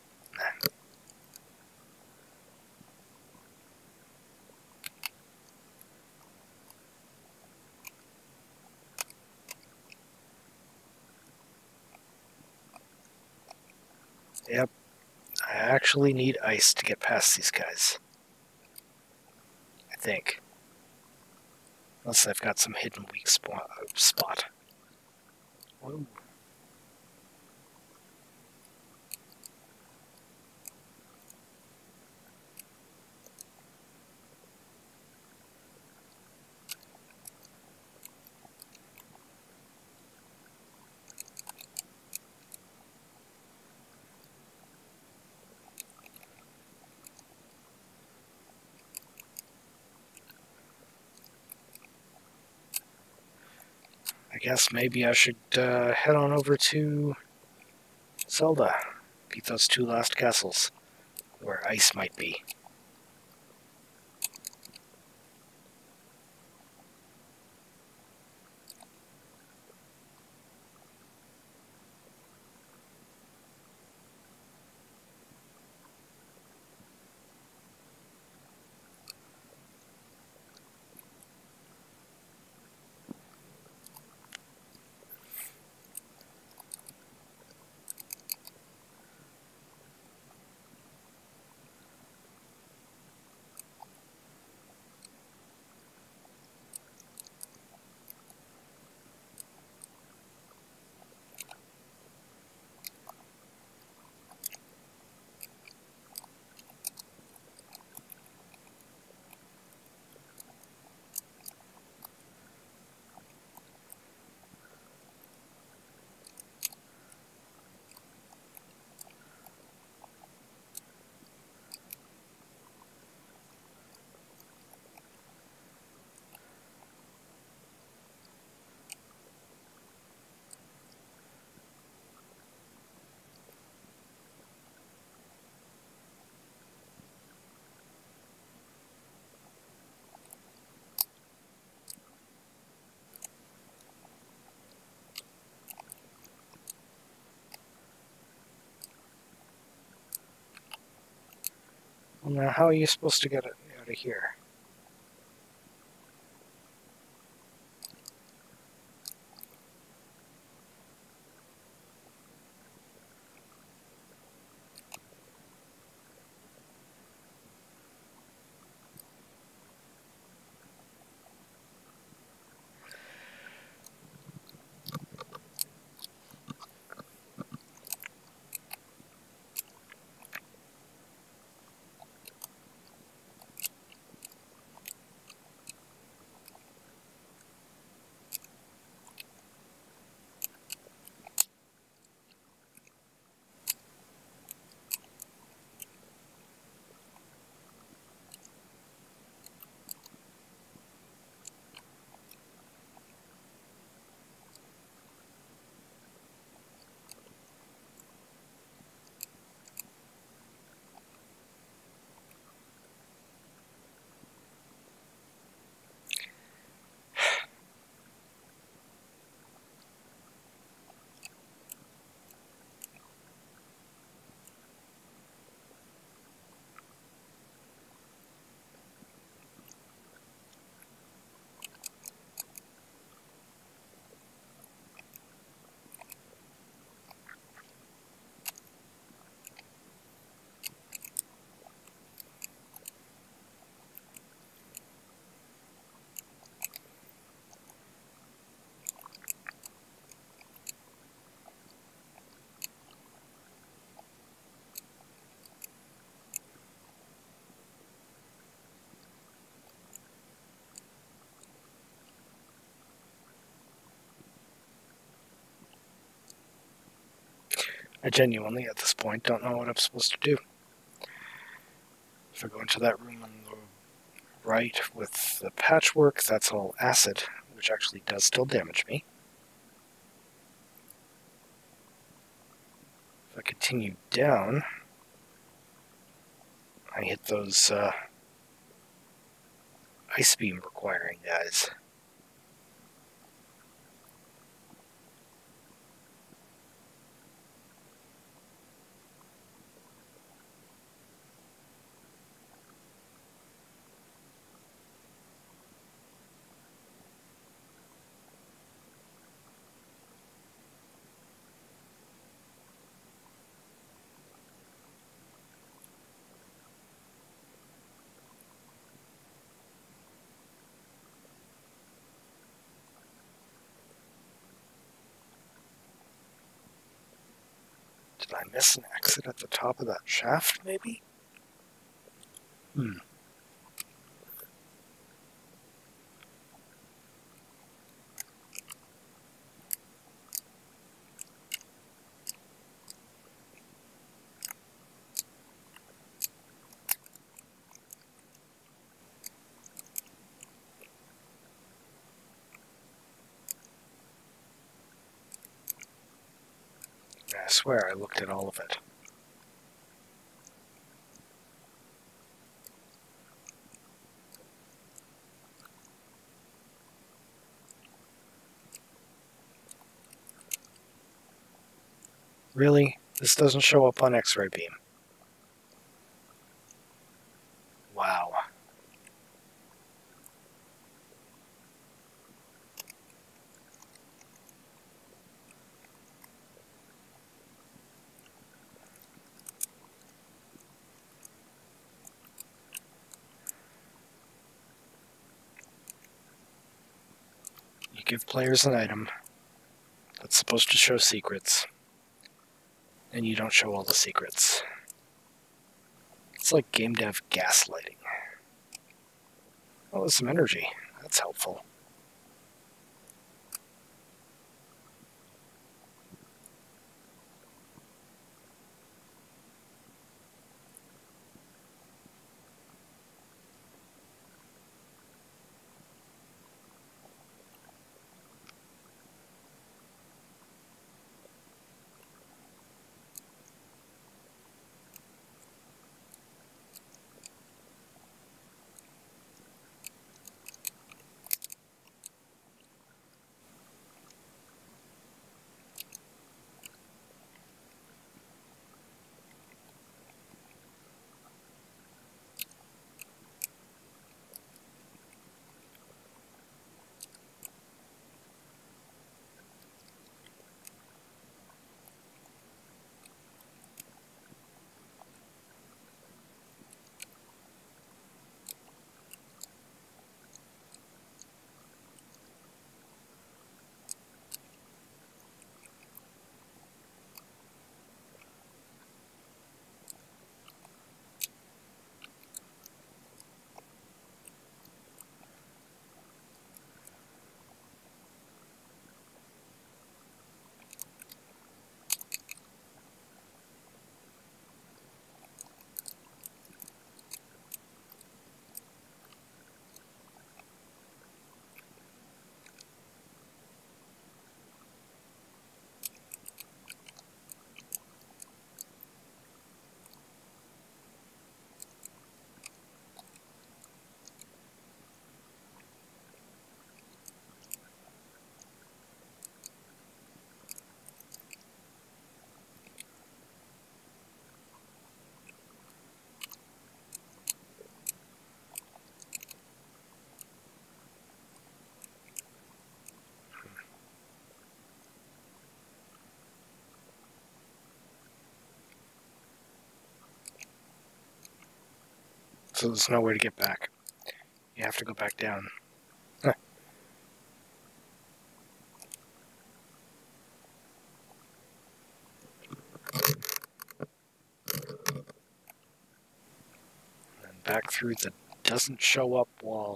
Yep, I actually need ice to get past these guys. I think. Unless I've got some hidden weak spot. spot. Whoa. I guess maybe I should uh, head on over to Zelda. Beat those two last castles, where ice might be. Well, now, how are you supposed to get it out of here? I genuinely, at this point, don't know what I'm supposed to do. If I go into that room on the right with the patchwork, that's all acid, which actually does still damage me. If I continue down, I hit those uh, ice beam requiring guys. Did I miss an exit at the top of that shaft, maybe? Hmm. I swear I looked at all of it. Really? This doesn't show up on X-ray beam. Wow. You give players an item that's supposed to show secrets, and you don't show all the secrets. It's like game dev gaslighting. Oh, there's some energy. That's helpful. So there's no way to get back. You have to go back down. Huh. And back through the doesn't show up wall.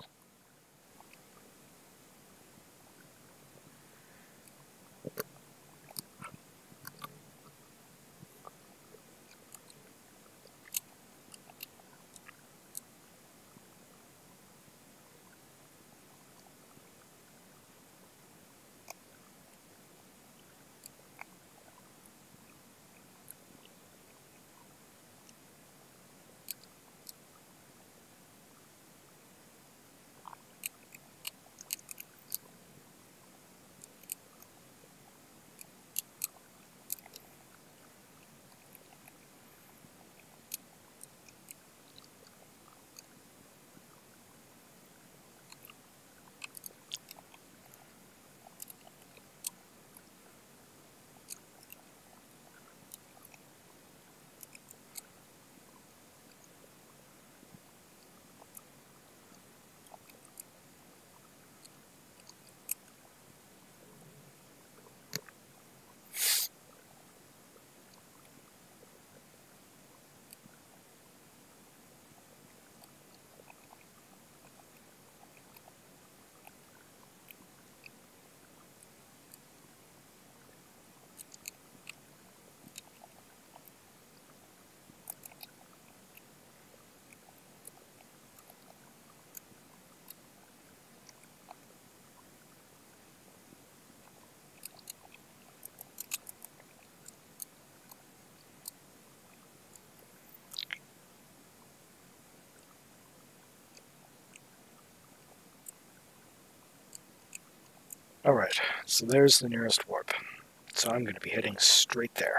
Alright, so there's the nearest warp. So I'm going to be heading straight there.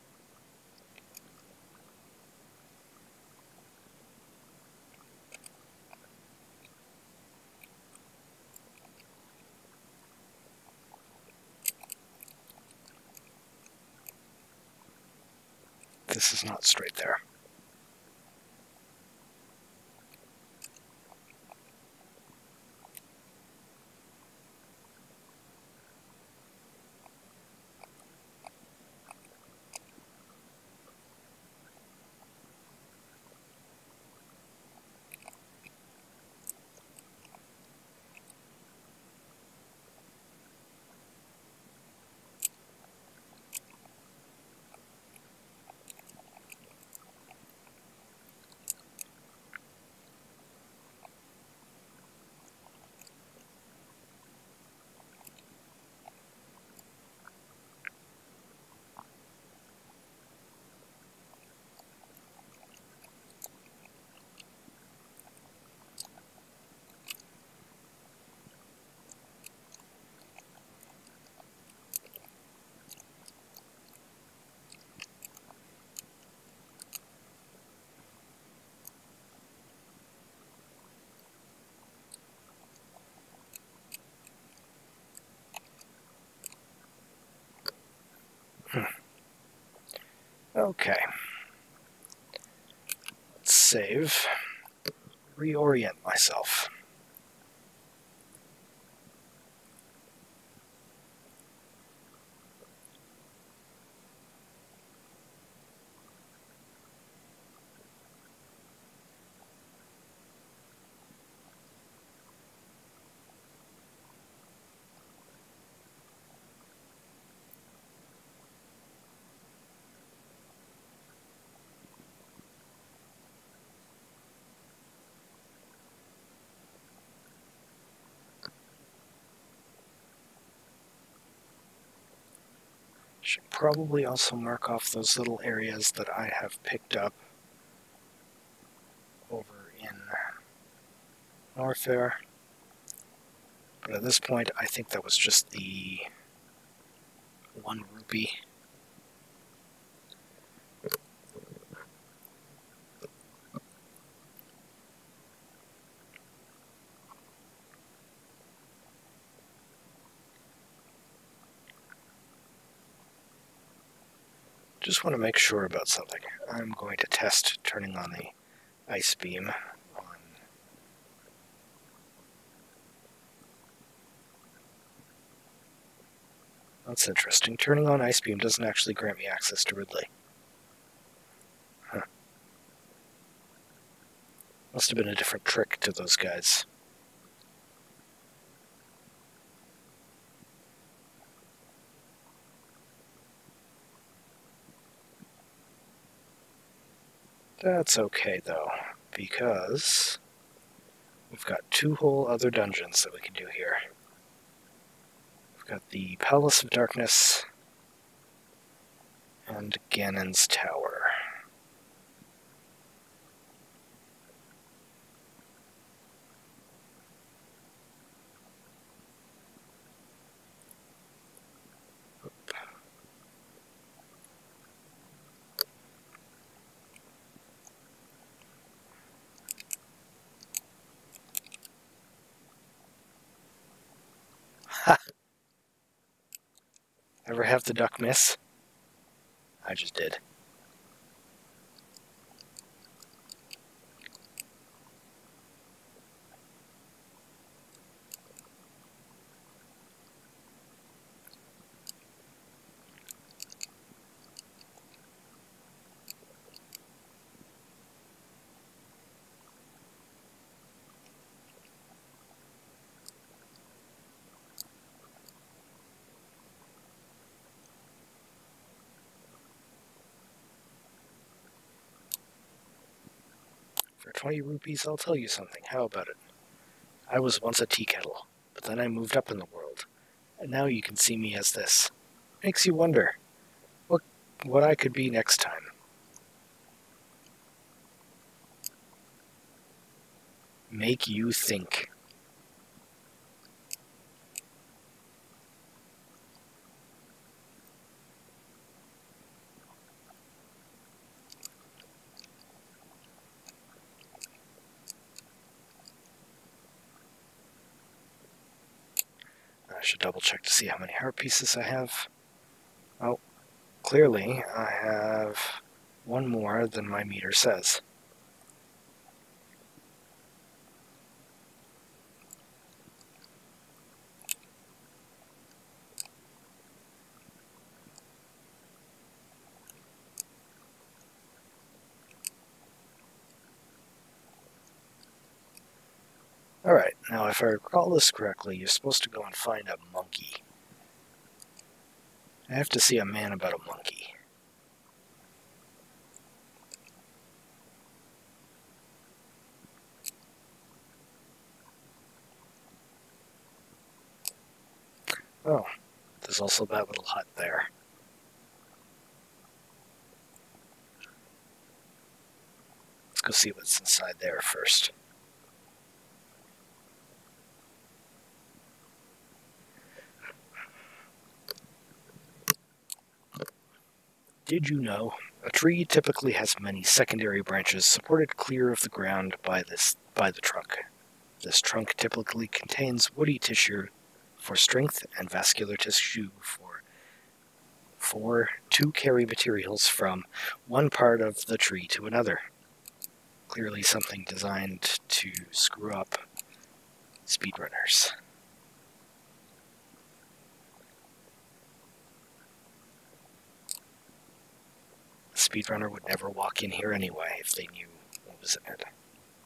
This is not straight there. Okay. Let's save. Reorient myself. Should probably also mark off those little areas that I have picked up over in Norfair. But at this point, I think that was just the one rupee. Just want to make sure about something. I'm going to test turning on the ice beam on That's interesting. Turning on ice beam doesn't actually grant me access to Ridley. Huh. Must have been a different trick to those guys. That's okay, though, because we've got two whole other dungeons that we can do here. We've got the Palace of Darkness and Ganon's Tower. Ha! Ever have the duck miss? I just did. For twenty rupees, I'll tell you something. How about it? I was once a tea kettle, but then I moved up in the world, and now you can see me as this. Makes you wonder what what I could be next time. Make you think. should double check to see how many heart pieces I have. Oh, clearly I have one more than my meter says. Alright, now if I recall this correctly, you're supposed to go and find a monkey. I have to see a man about a monkey. Oh, there's also that little hut there. Let's go see what's inside there first. Did you know a tree typically has many secondary branches supported clear of the ground by this by the trunk? This trunk typically contains woody tissue for strength and vascular tissue for for to carry materials from one part of the tree to another. Clearly something designed to screw up speedrunners. A speedrunner would never walk in here anyway if they knew what was in it.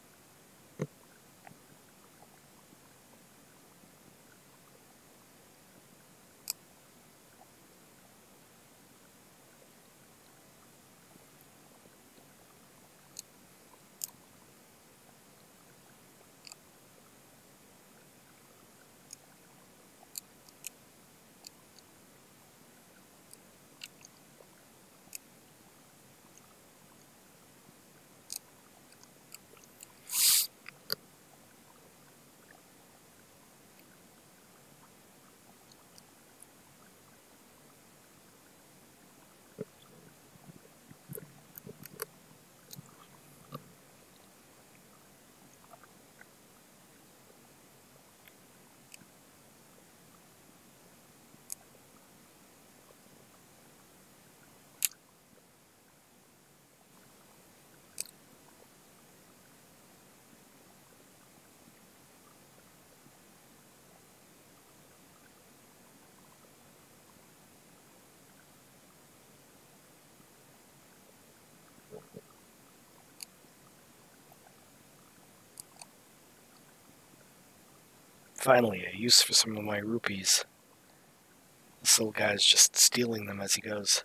Finally, a use for some of my rupees. This little guy's just stealing them as he goes.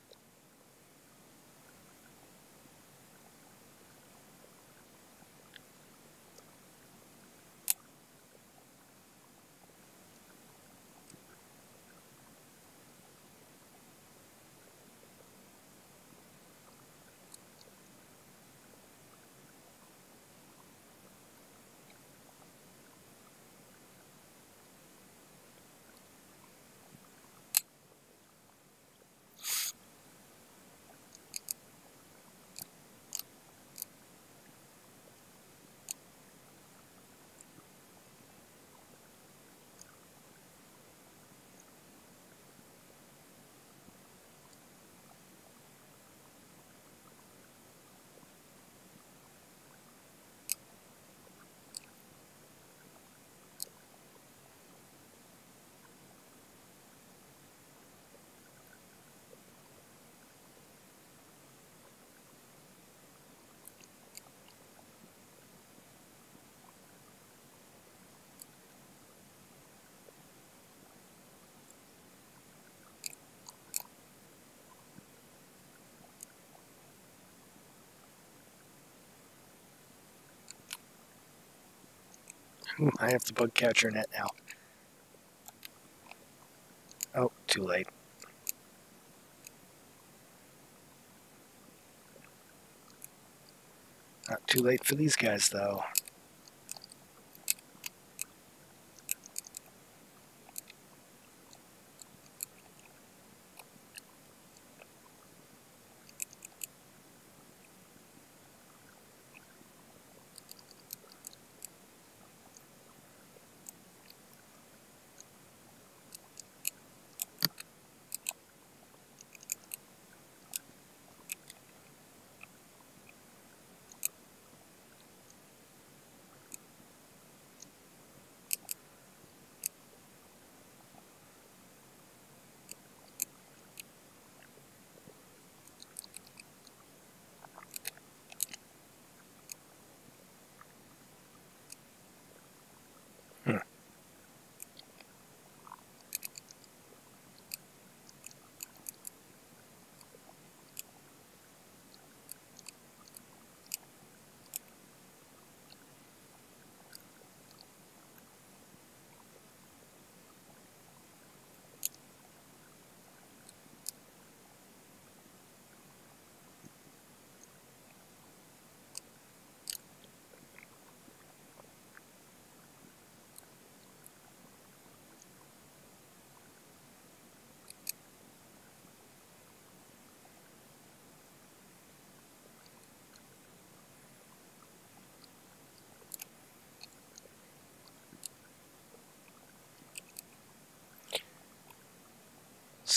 I have the bug catcher net now. Oh, too late. Not too late for these guys, though.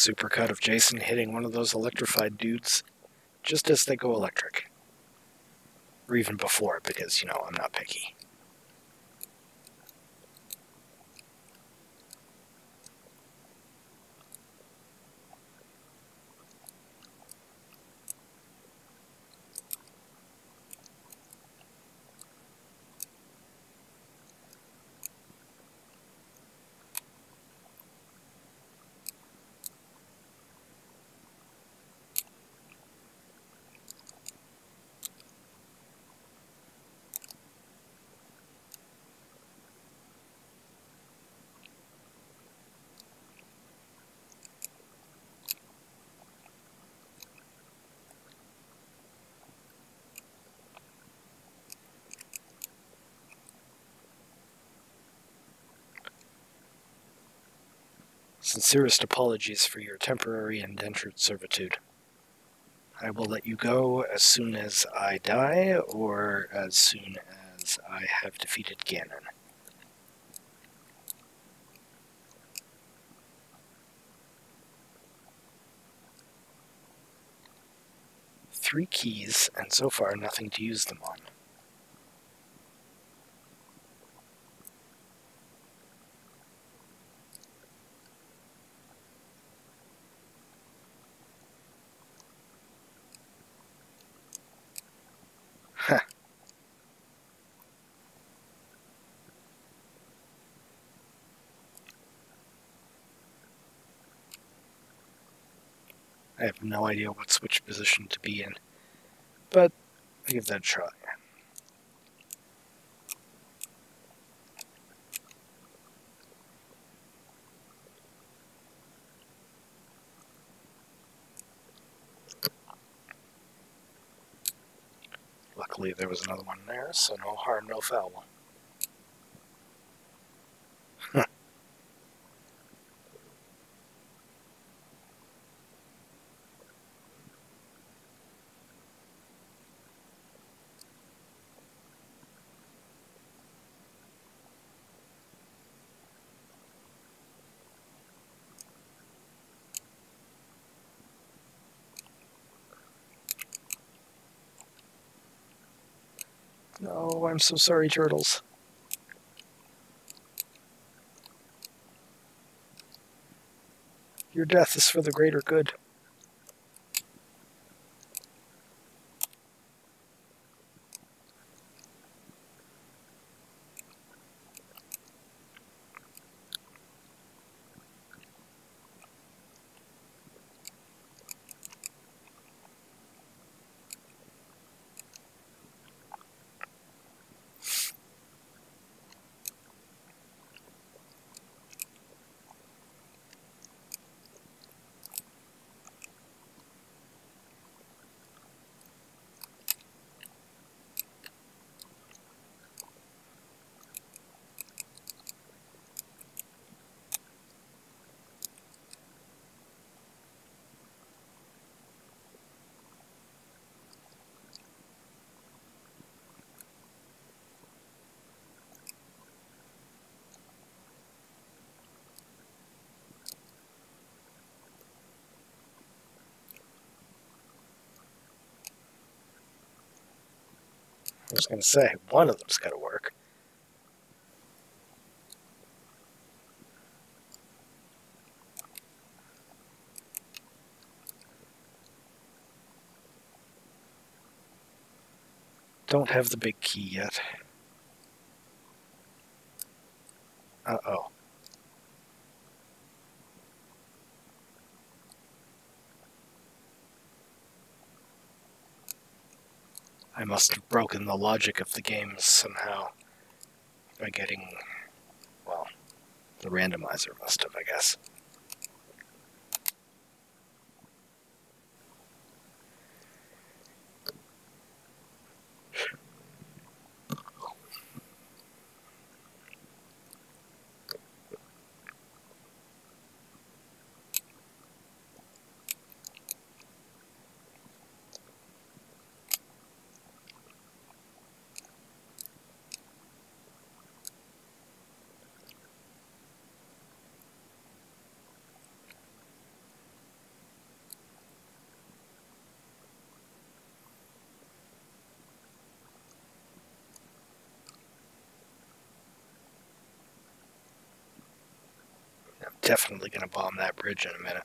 supercut of Jason hitting one of those electrified dudes just as they go electric. Or even before, because, you know, I'm not picky. Sincerest apologies for your temporary indentured servitude. I will let you go as soon as I die, or as soon as I have defeated Ganon. Three keys, and so far nothing to use them on. Huh. I have no idea what switch position to be in, but I'll give that a try. Luckily there was another one there, so no harm, no foul. No, I'm so sorry, turtles. Your death is for the greater good. I was going to say, one of them's got to work. Don't have the big key yet. Uh-oh. I must have broken the logic of the game somehow by getting, well, the randomizer must have, I guess. definitely going to bomb that bridge in a minute.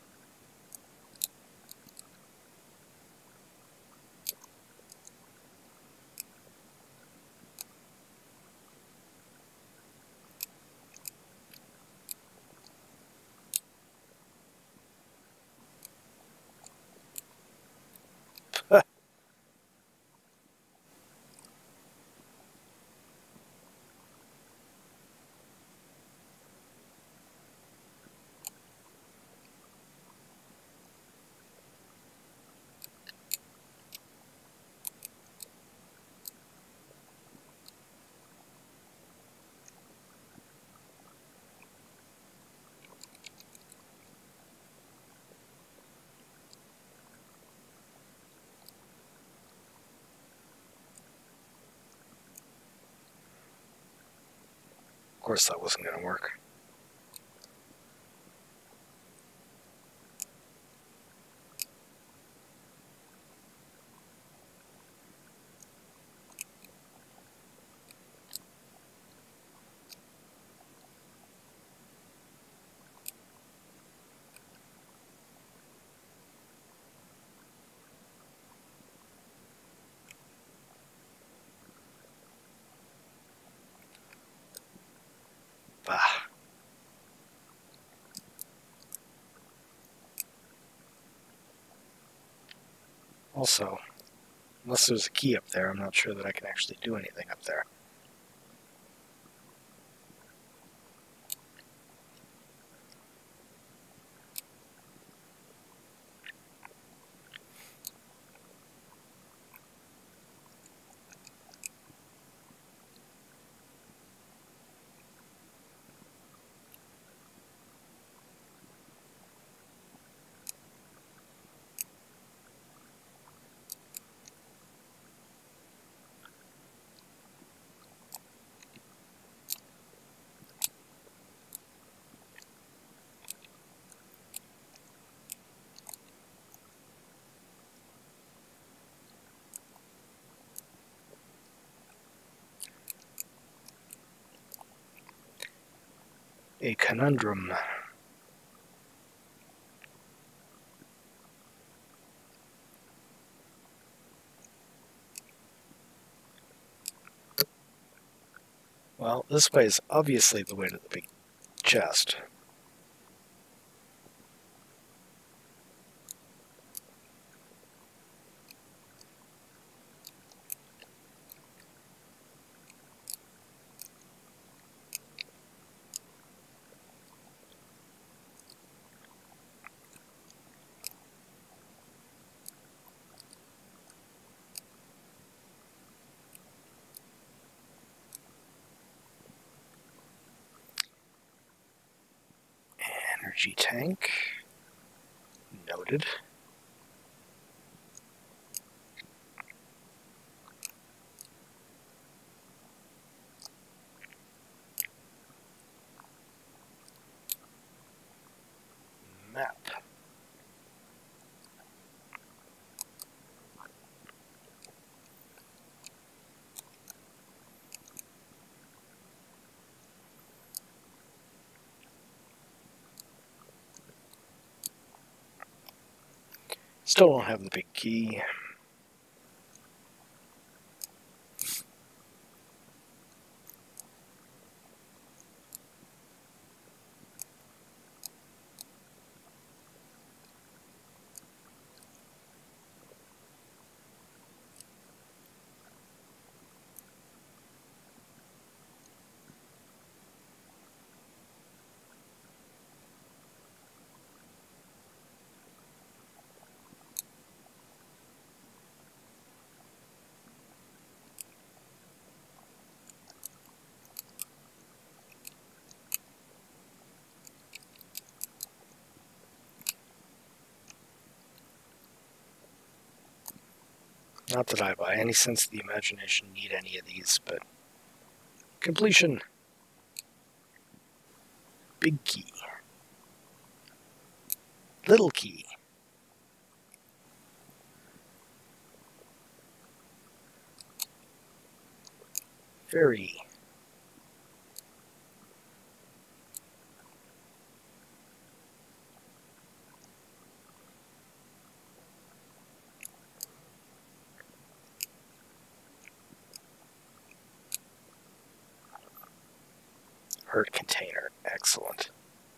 Of course that wasn't going to work. Bah. Also, unless there's a key up there, I'm not sure that I can actually do anything up there. A conundrum. Well, this way is obviously the way to the big chest. Energy tank. Noted. Map. Still don't have the big key. Not that I, by any sense of the imagination, need any of these, but... Completion. Big key. Little key. Very. Hurt container. Excellent.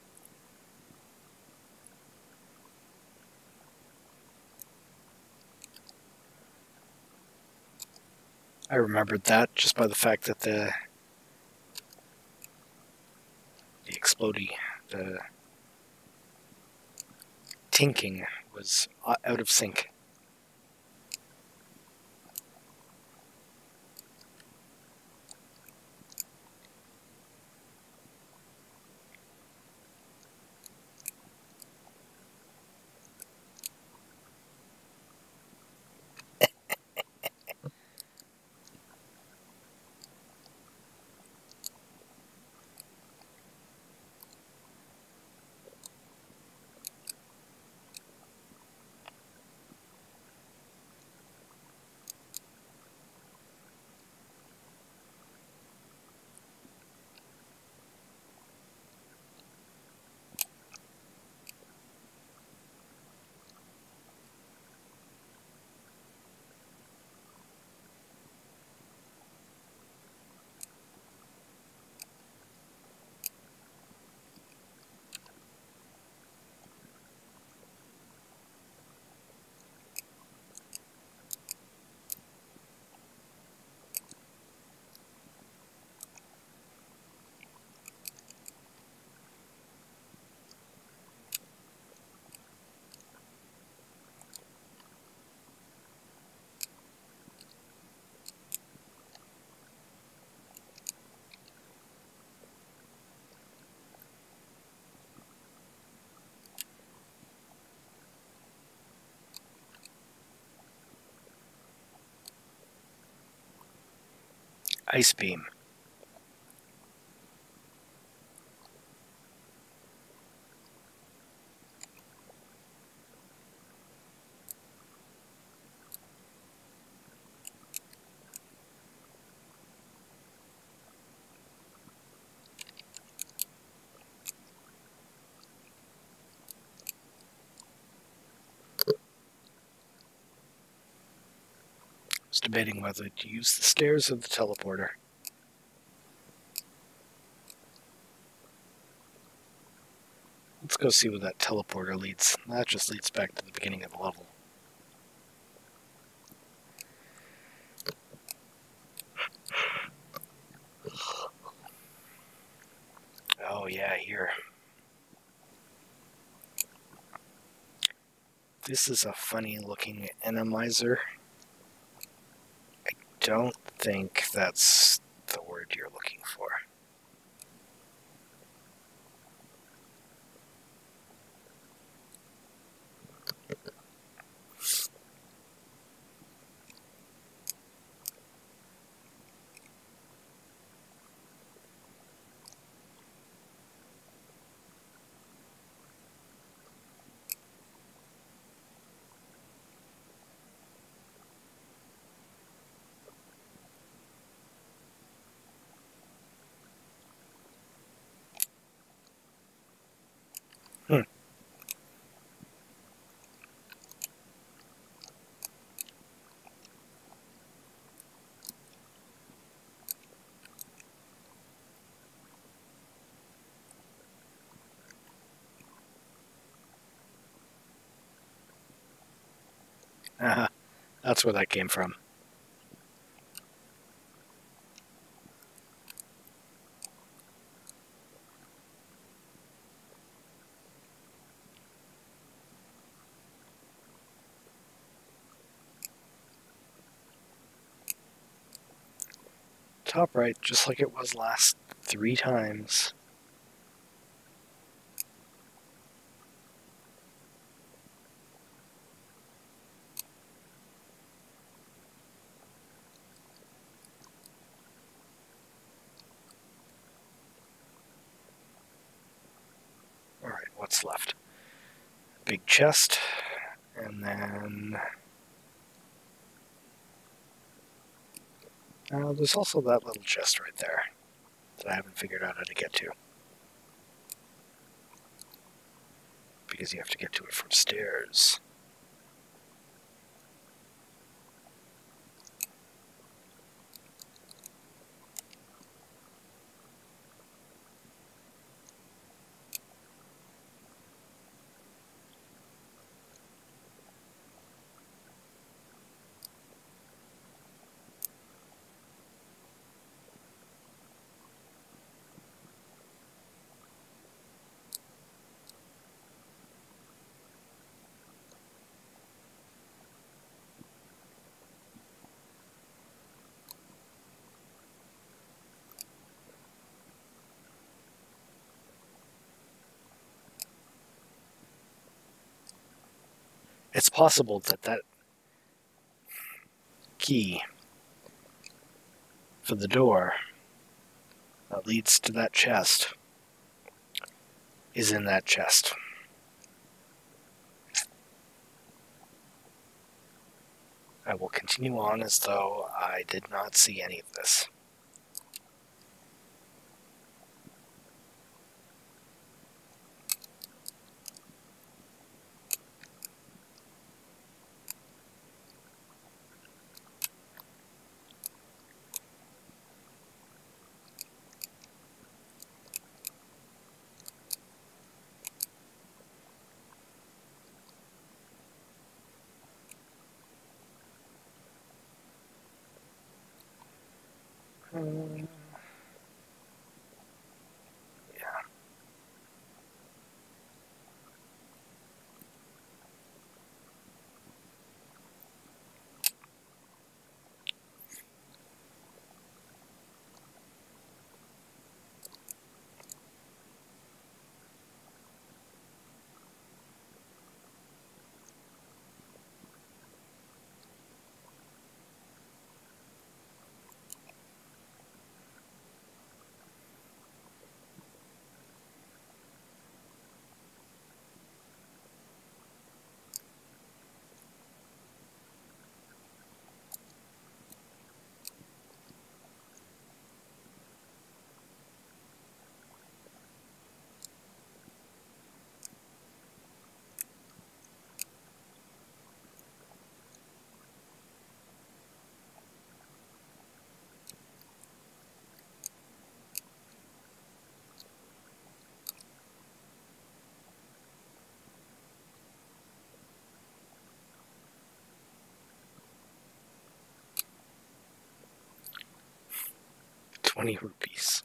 I remembered that just by the fact that the the explodey, the tinking was out of sync. Ice beam. I was debating whether to use the stairs or the teleporter. Let's go see where that teleporter leads. That just leads back to the beginning of the level. Oh yeah, here. This is a funny looking Randomizer. I don't think that's the word you're looking for. Hmm. Uh-huh. That's where that came from. Top right, just like it was last three times. Alright, what's left? Big chest, and then... Uh, there's also that little chest right there that I haven't figured out how to get to. Because you have to get to it from stairs. It's possible that that key for the door that leads to that chest is in that chest. I will continue on as though I did not see any of this. Um, yeah. twenty rupees.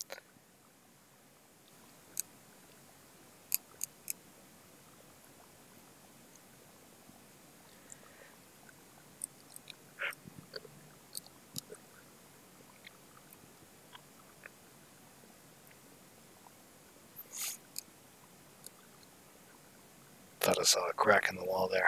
Thought I saw a crack in the wall there.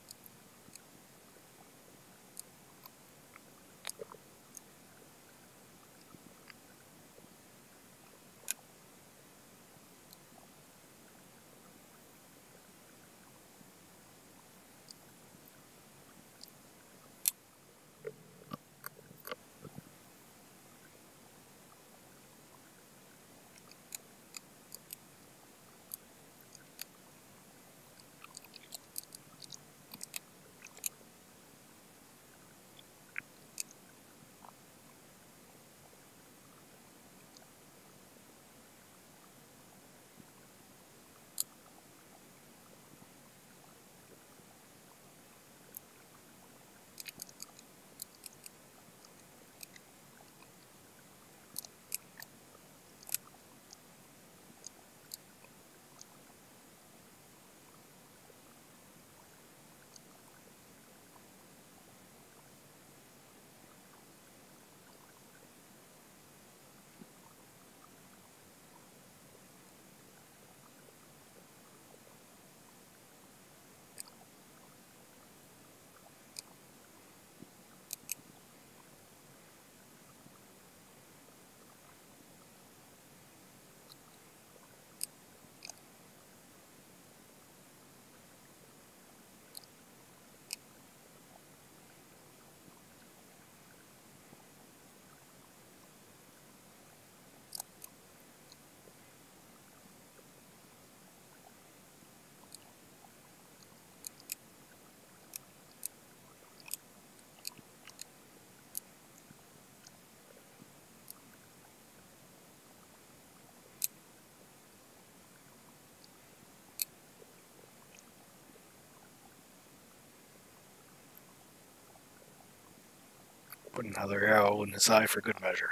Put another arrow in his eye for good measure.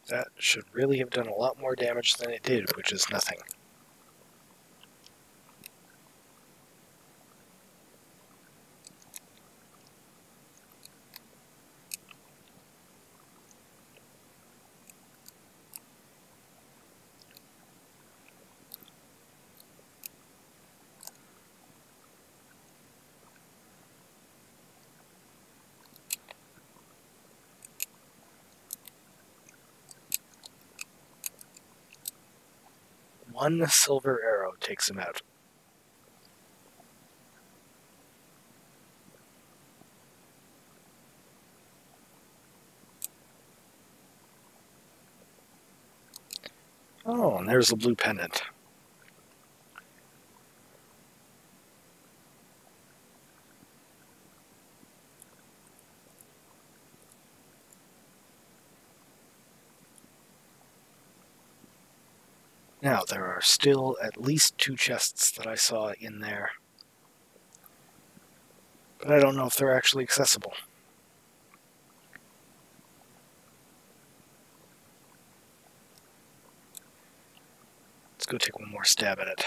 That should really have done a lot more damage than it did, which is nothing. One silver arrow takes him out. Oh, and there's the blue pendant. Now, there are still at least two chests that I saw in there, but I don't know if they're actually accessible. Let's go take one more stab at it.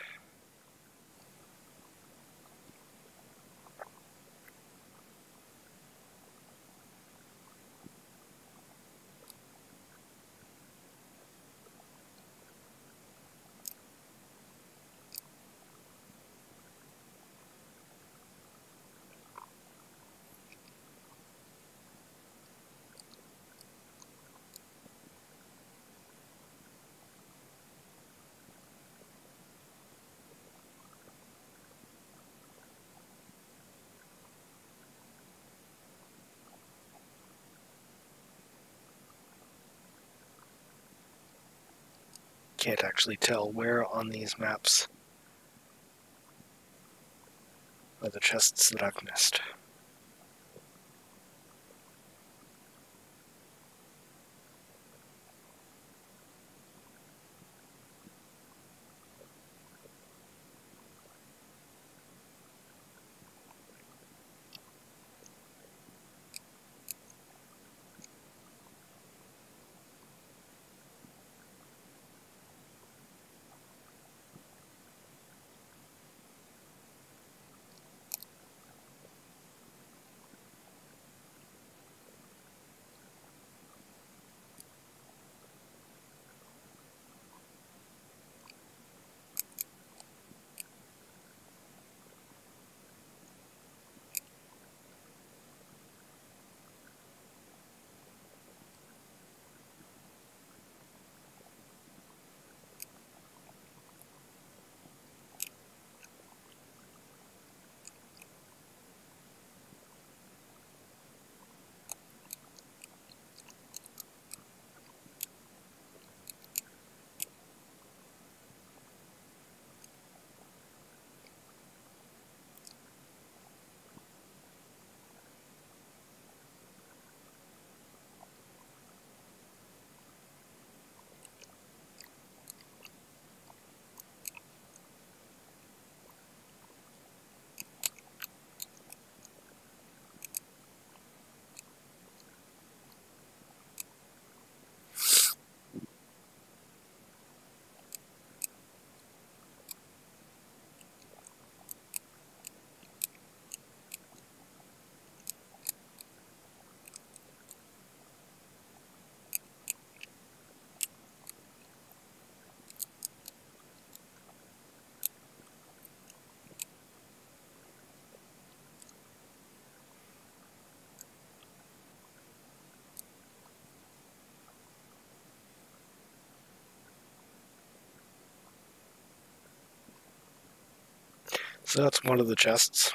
Can't actually tell where on these maps are the chests that I've missed. So that's one of the chests.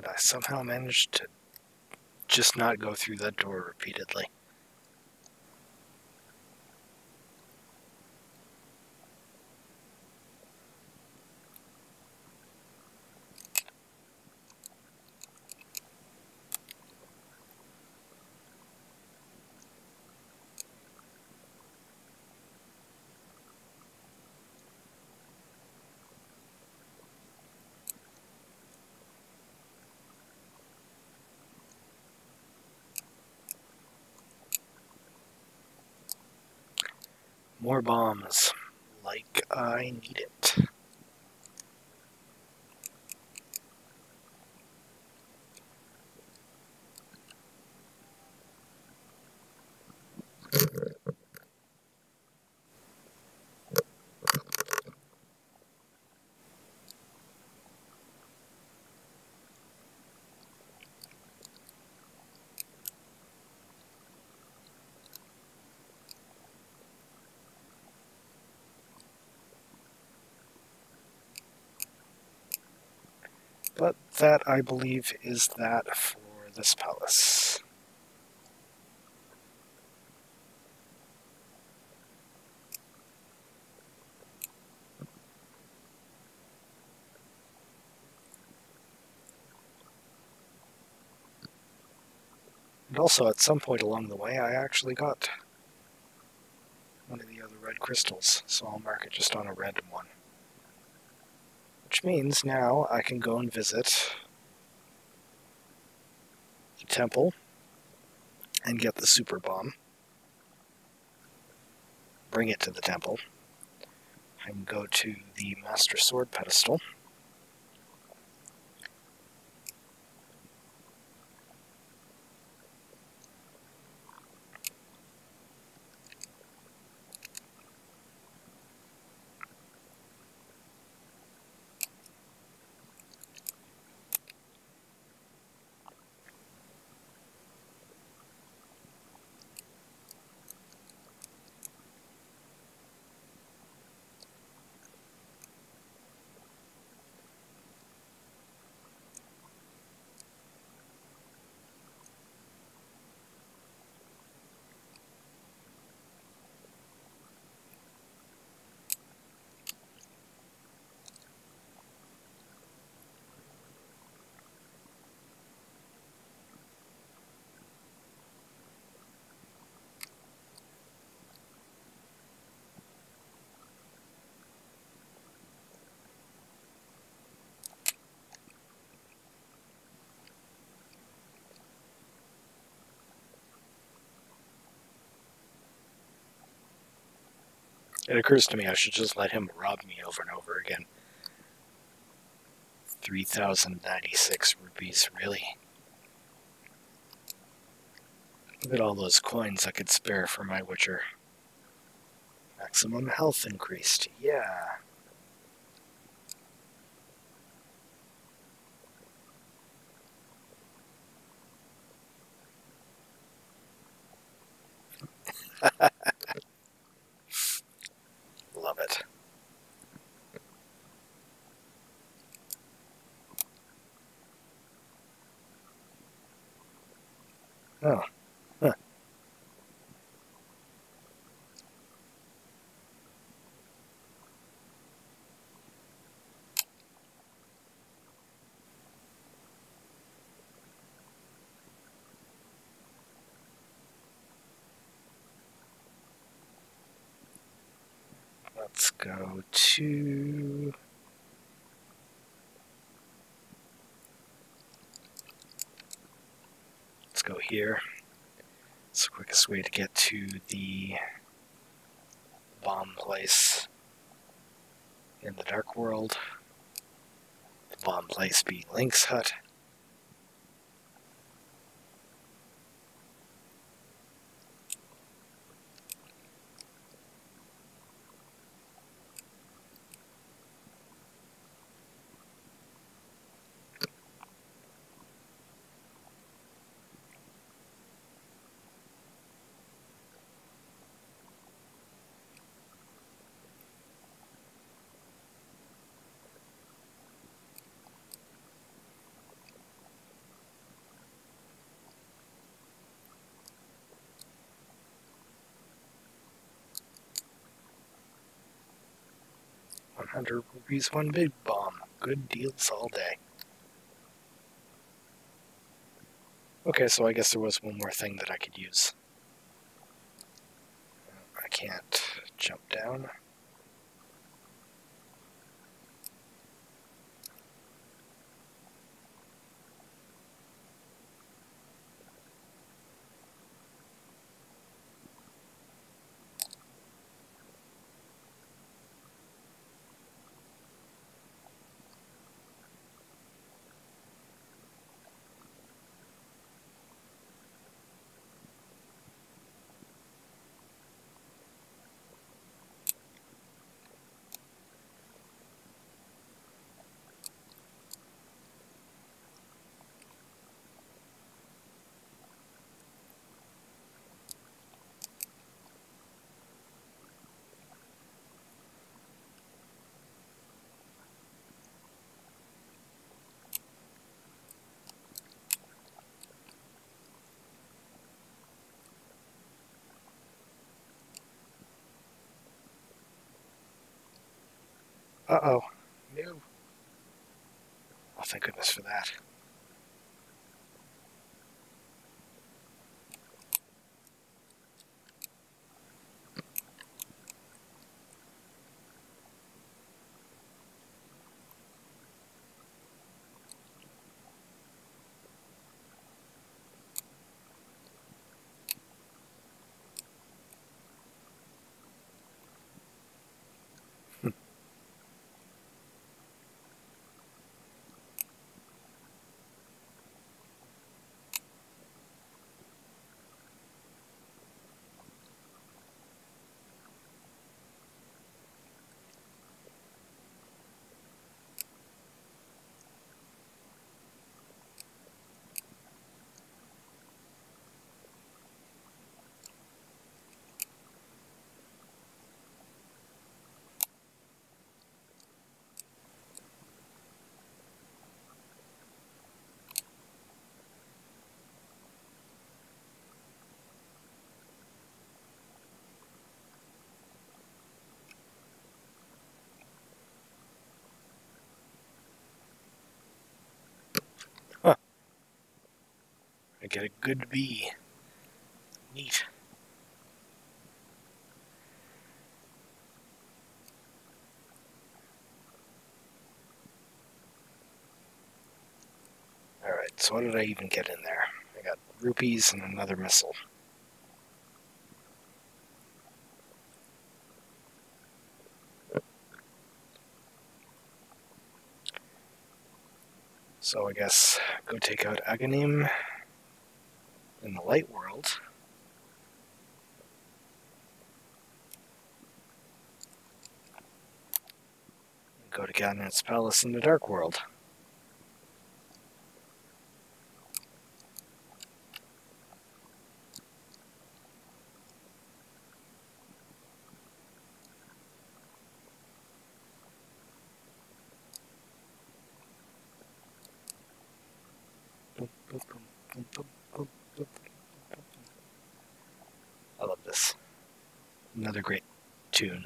And I somehow managed to just not go through that door repeatedly. More bombs, like I need it. But that, I believe, is that for this palace. And also, at some point along the way, I actually got one of the other red crystals, so I'll mark it just on a random one. Which means now I can go and visit the temple and get the super bomb, bring it to the temple, and go to the Master Sword pedestal. It occurs to me I should just let him rob me over and over again. three thousand ninety-six rupees, really? Look at all those coins I could spare for my Witcher. Maximum health increased, yeah. Love it. Oh, huh. Let's go to... Let's go here. It's the quickest way to get to the bomb place in the Dark World. The bomb place being Link's hut. hundred rupees, one big bomb. Good deals all day. Okay, so I guess there was one more thing that I could use. I can't jump down. Uh-oh. No. Oh, thank goodness for that. Huh. I get a good bee. Neat. Alright, so what did I even get in there? I got rupees and another missile. So I guess go take out Agahnim in the light world. And go to Ganon's palace in the dark world. I love this. Another great tune.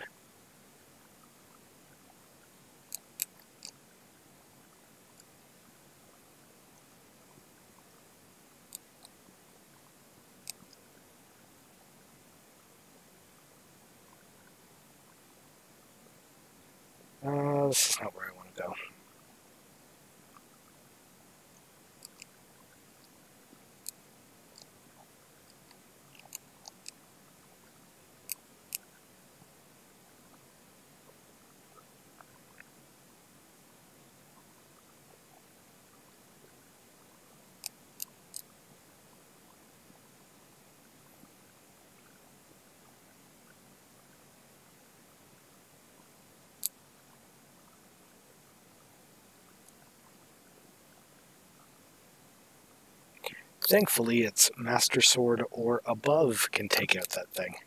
Uh, this is not where I want to go. Thankfully, it's Master Sword or above can take out that thing.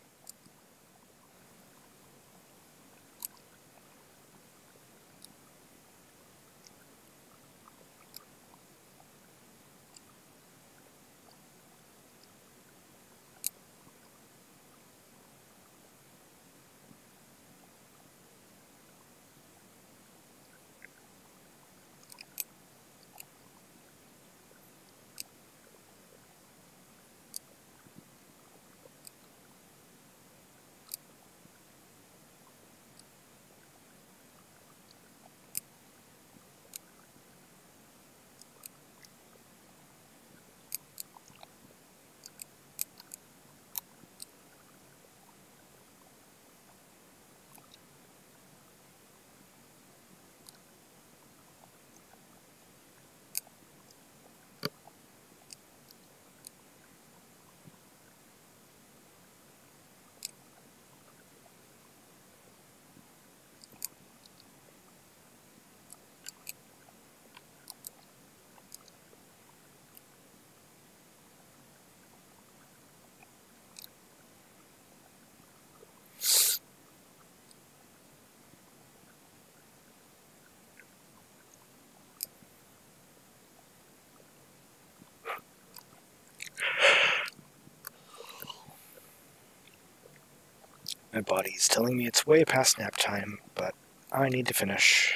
My body's telling me it's way past nap time, but I need to finish.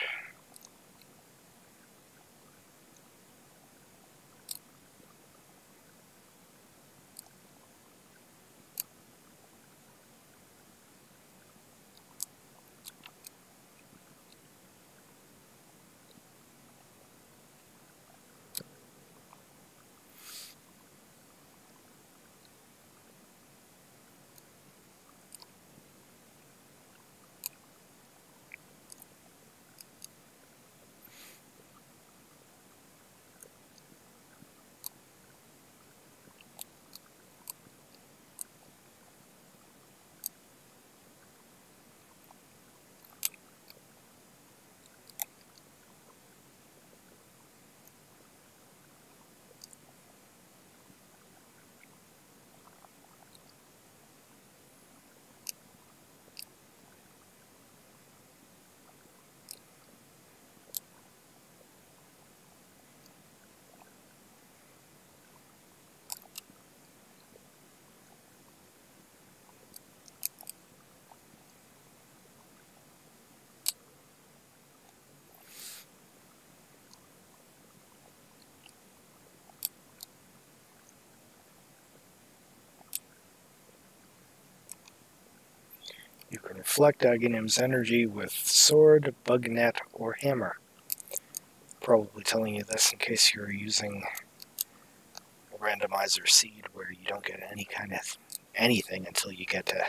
You can reflect Aghanim's energy with sword, bug net, or hammer. Probably telling you this in case you're using a randomizer seed where you don't get any kind of anything until you get to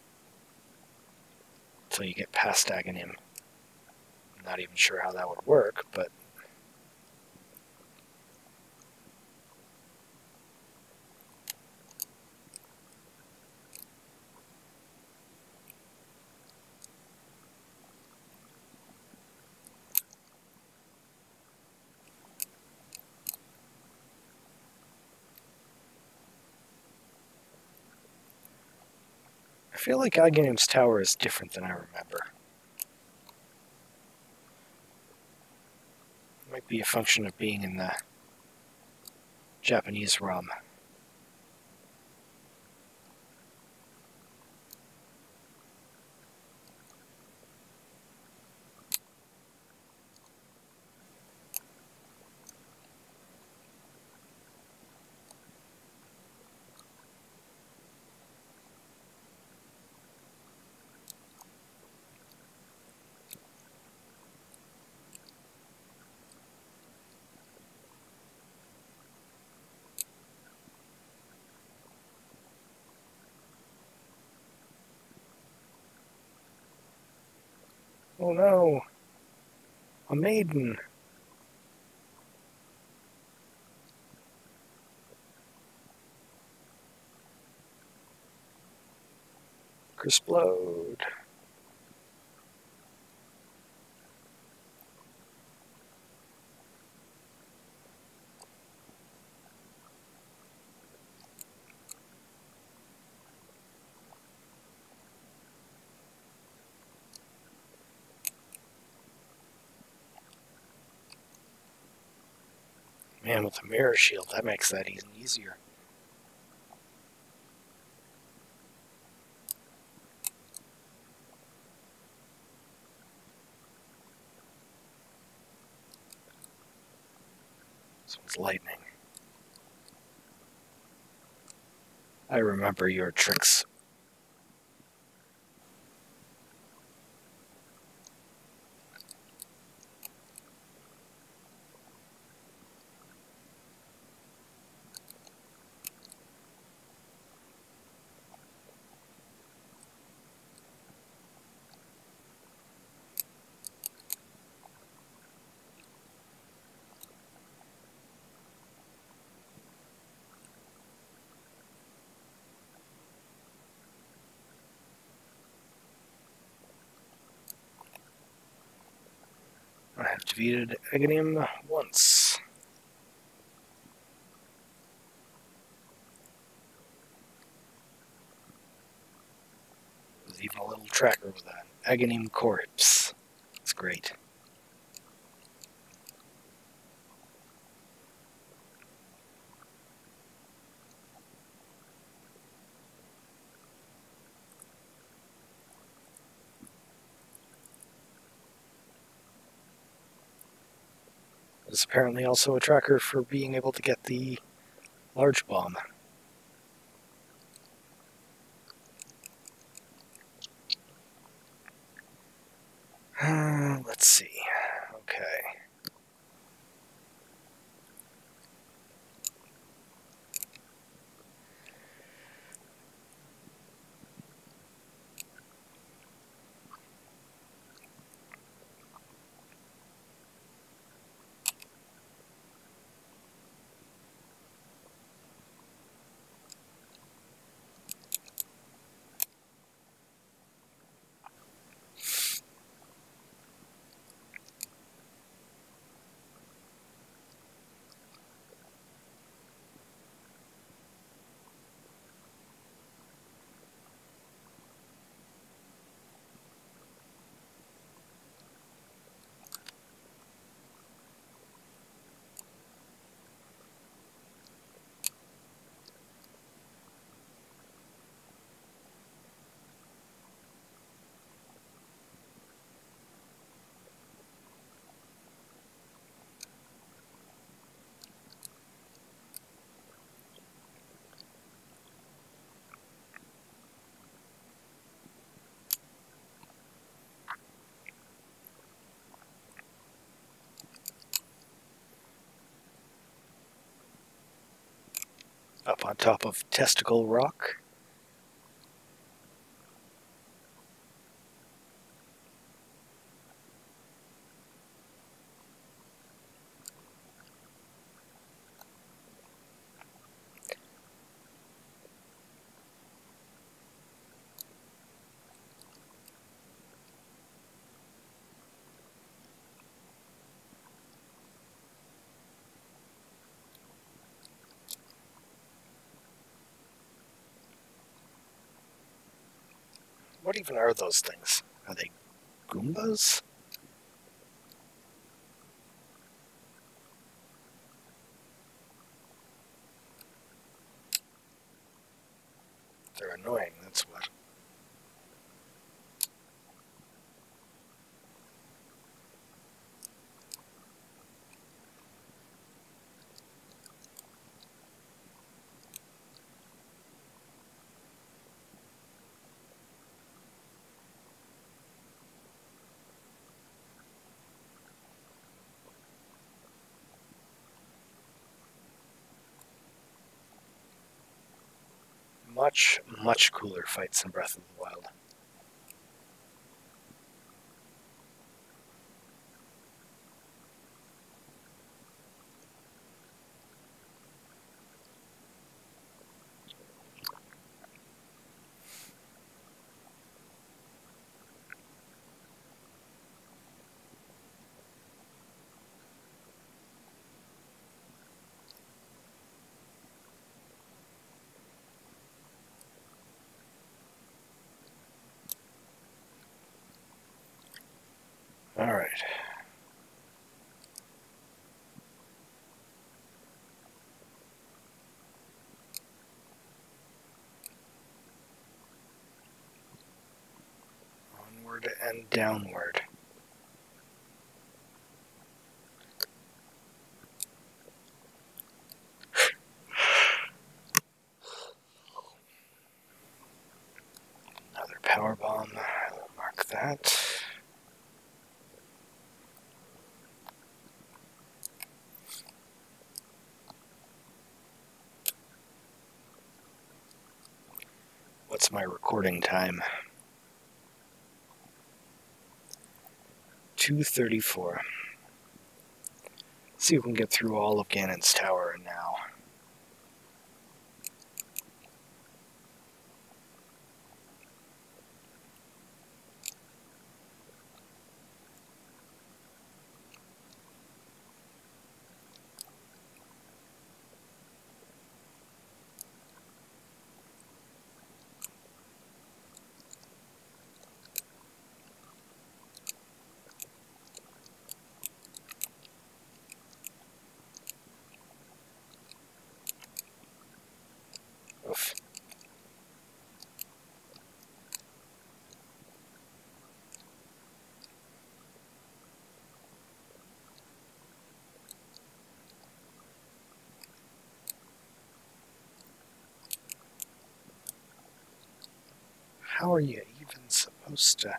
until you get past Agahnim. I'm not even sure how that would work, but I feel like Aghanim's tower is different than I remember. It might be a function of being in the Japanese ROM. Oh no! A maiden! Explode! Man, with a mirror shield, that makes that even easier. This one's lightning. I remember your tricks. I have defeated Agahnim once. There's even a little tracker with an Agahnim corpse. It's great. is apparently also a tracker for being able to get the large bomb. Uh, let's see. Okay. Up on top of Testicle Rock. What even are those things? Are they Goombas? They're annoying, that's what. Much, much cooler fights in Breath of the Wild. All right. Onward and downward. Another power bomb. I'll mark that. What's my recording time? two thirty-four. See if we can get through all of Ganon's tower now. how are you even supposed to...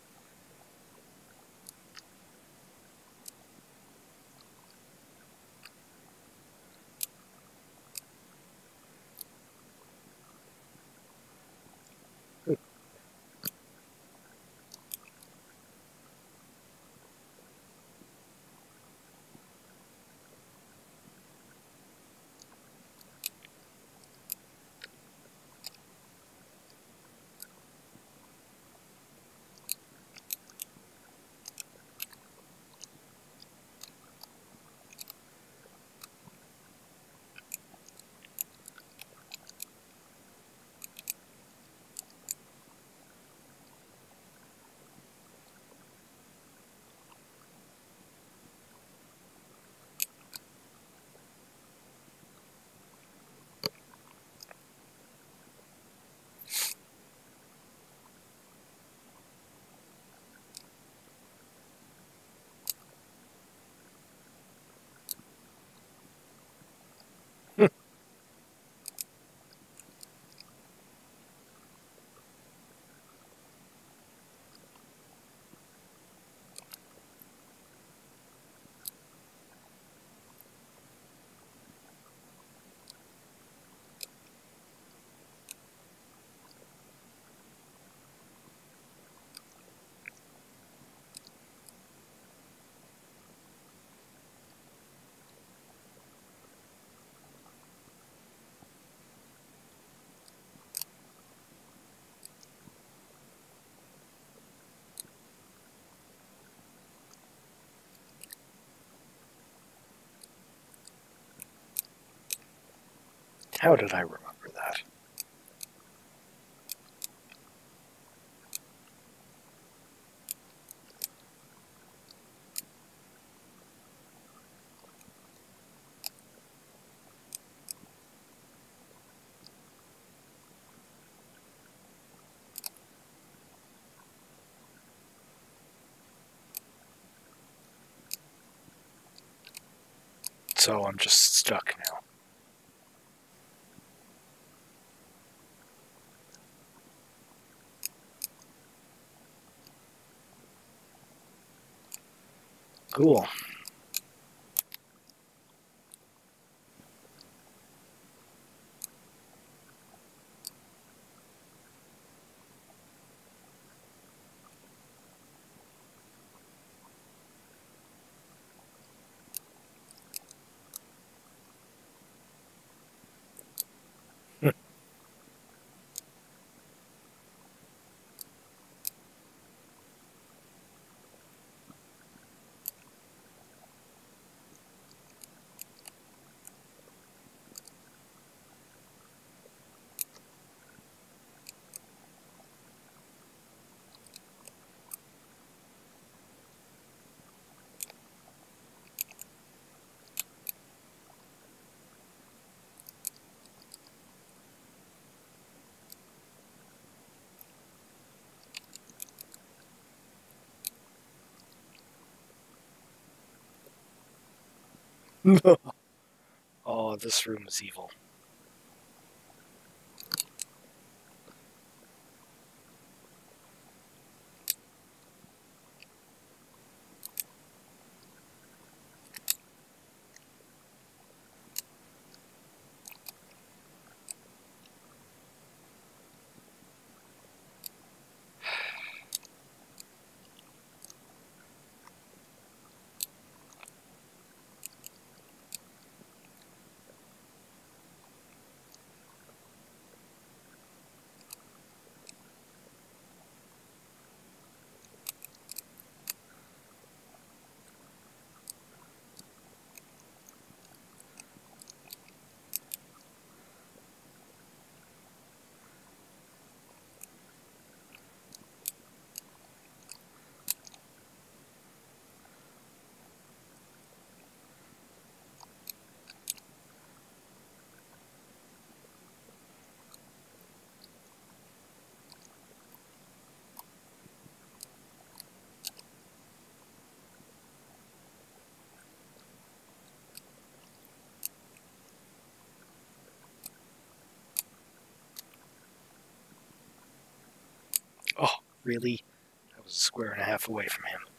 How did I remember that? So I'm just stuck now. Cool. Oh, this room is evil. Really? I was a square and a half away from him.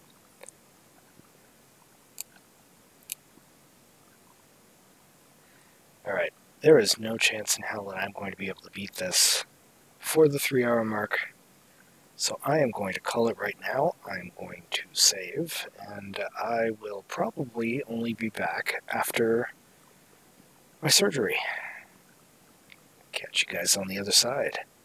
Alright, there is no chance in hell that I'm going to be able to beat this before the three hour mark. So I am going to call it right now. I'm going to save, and I will probably only be back after my surgery. Catch you guys on the other side.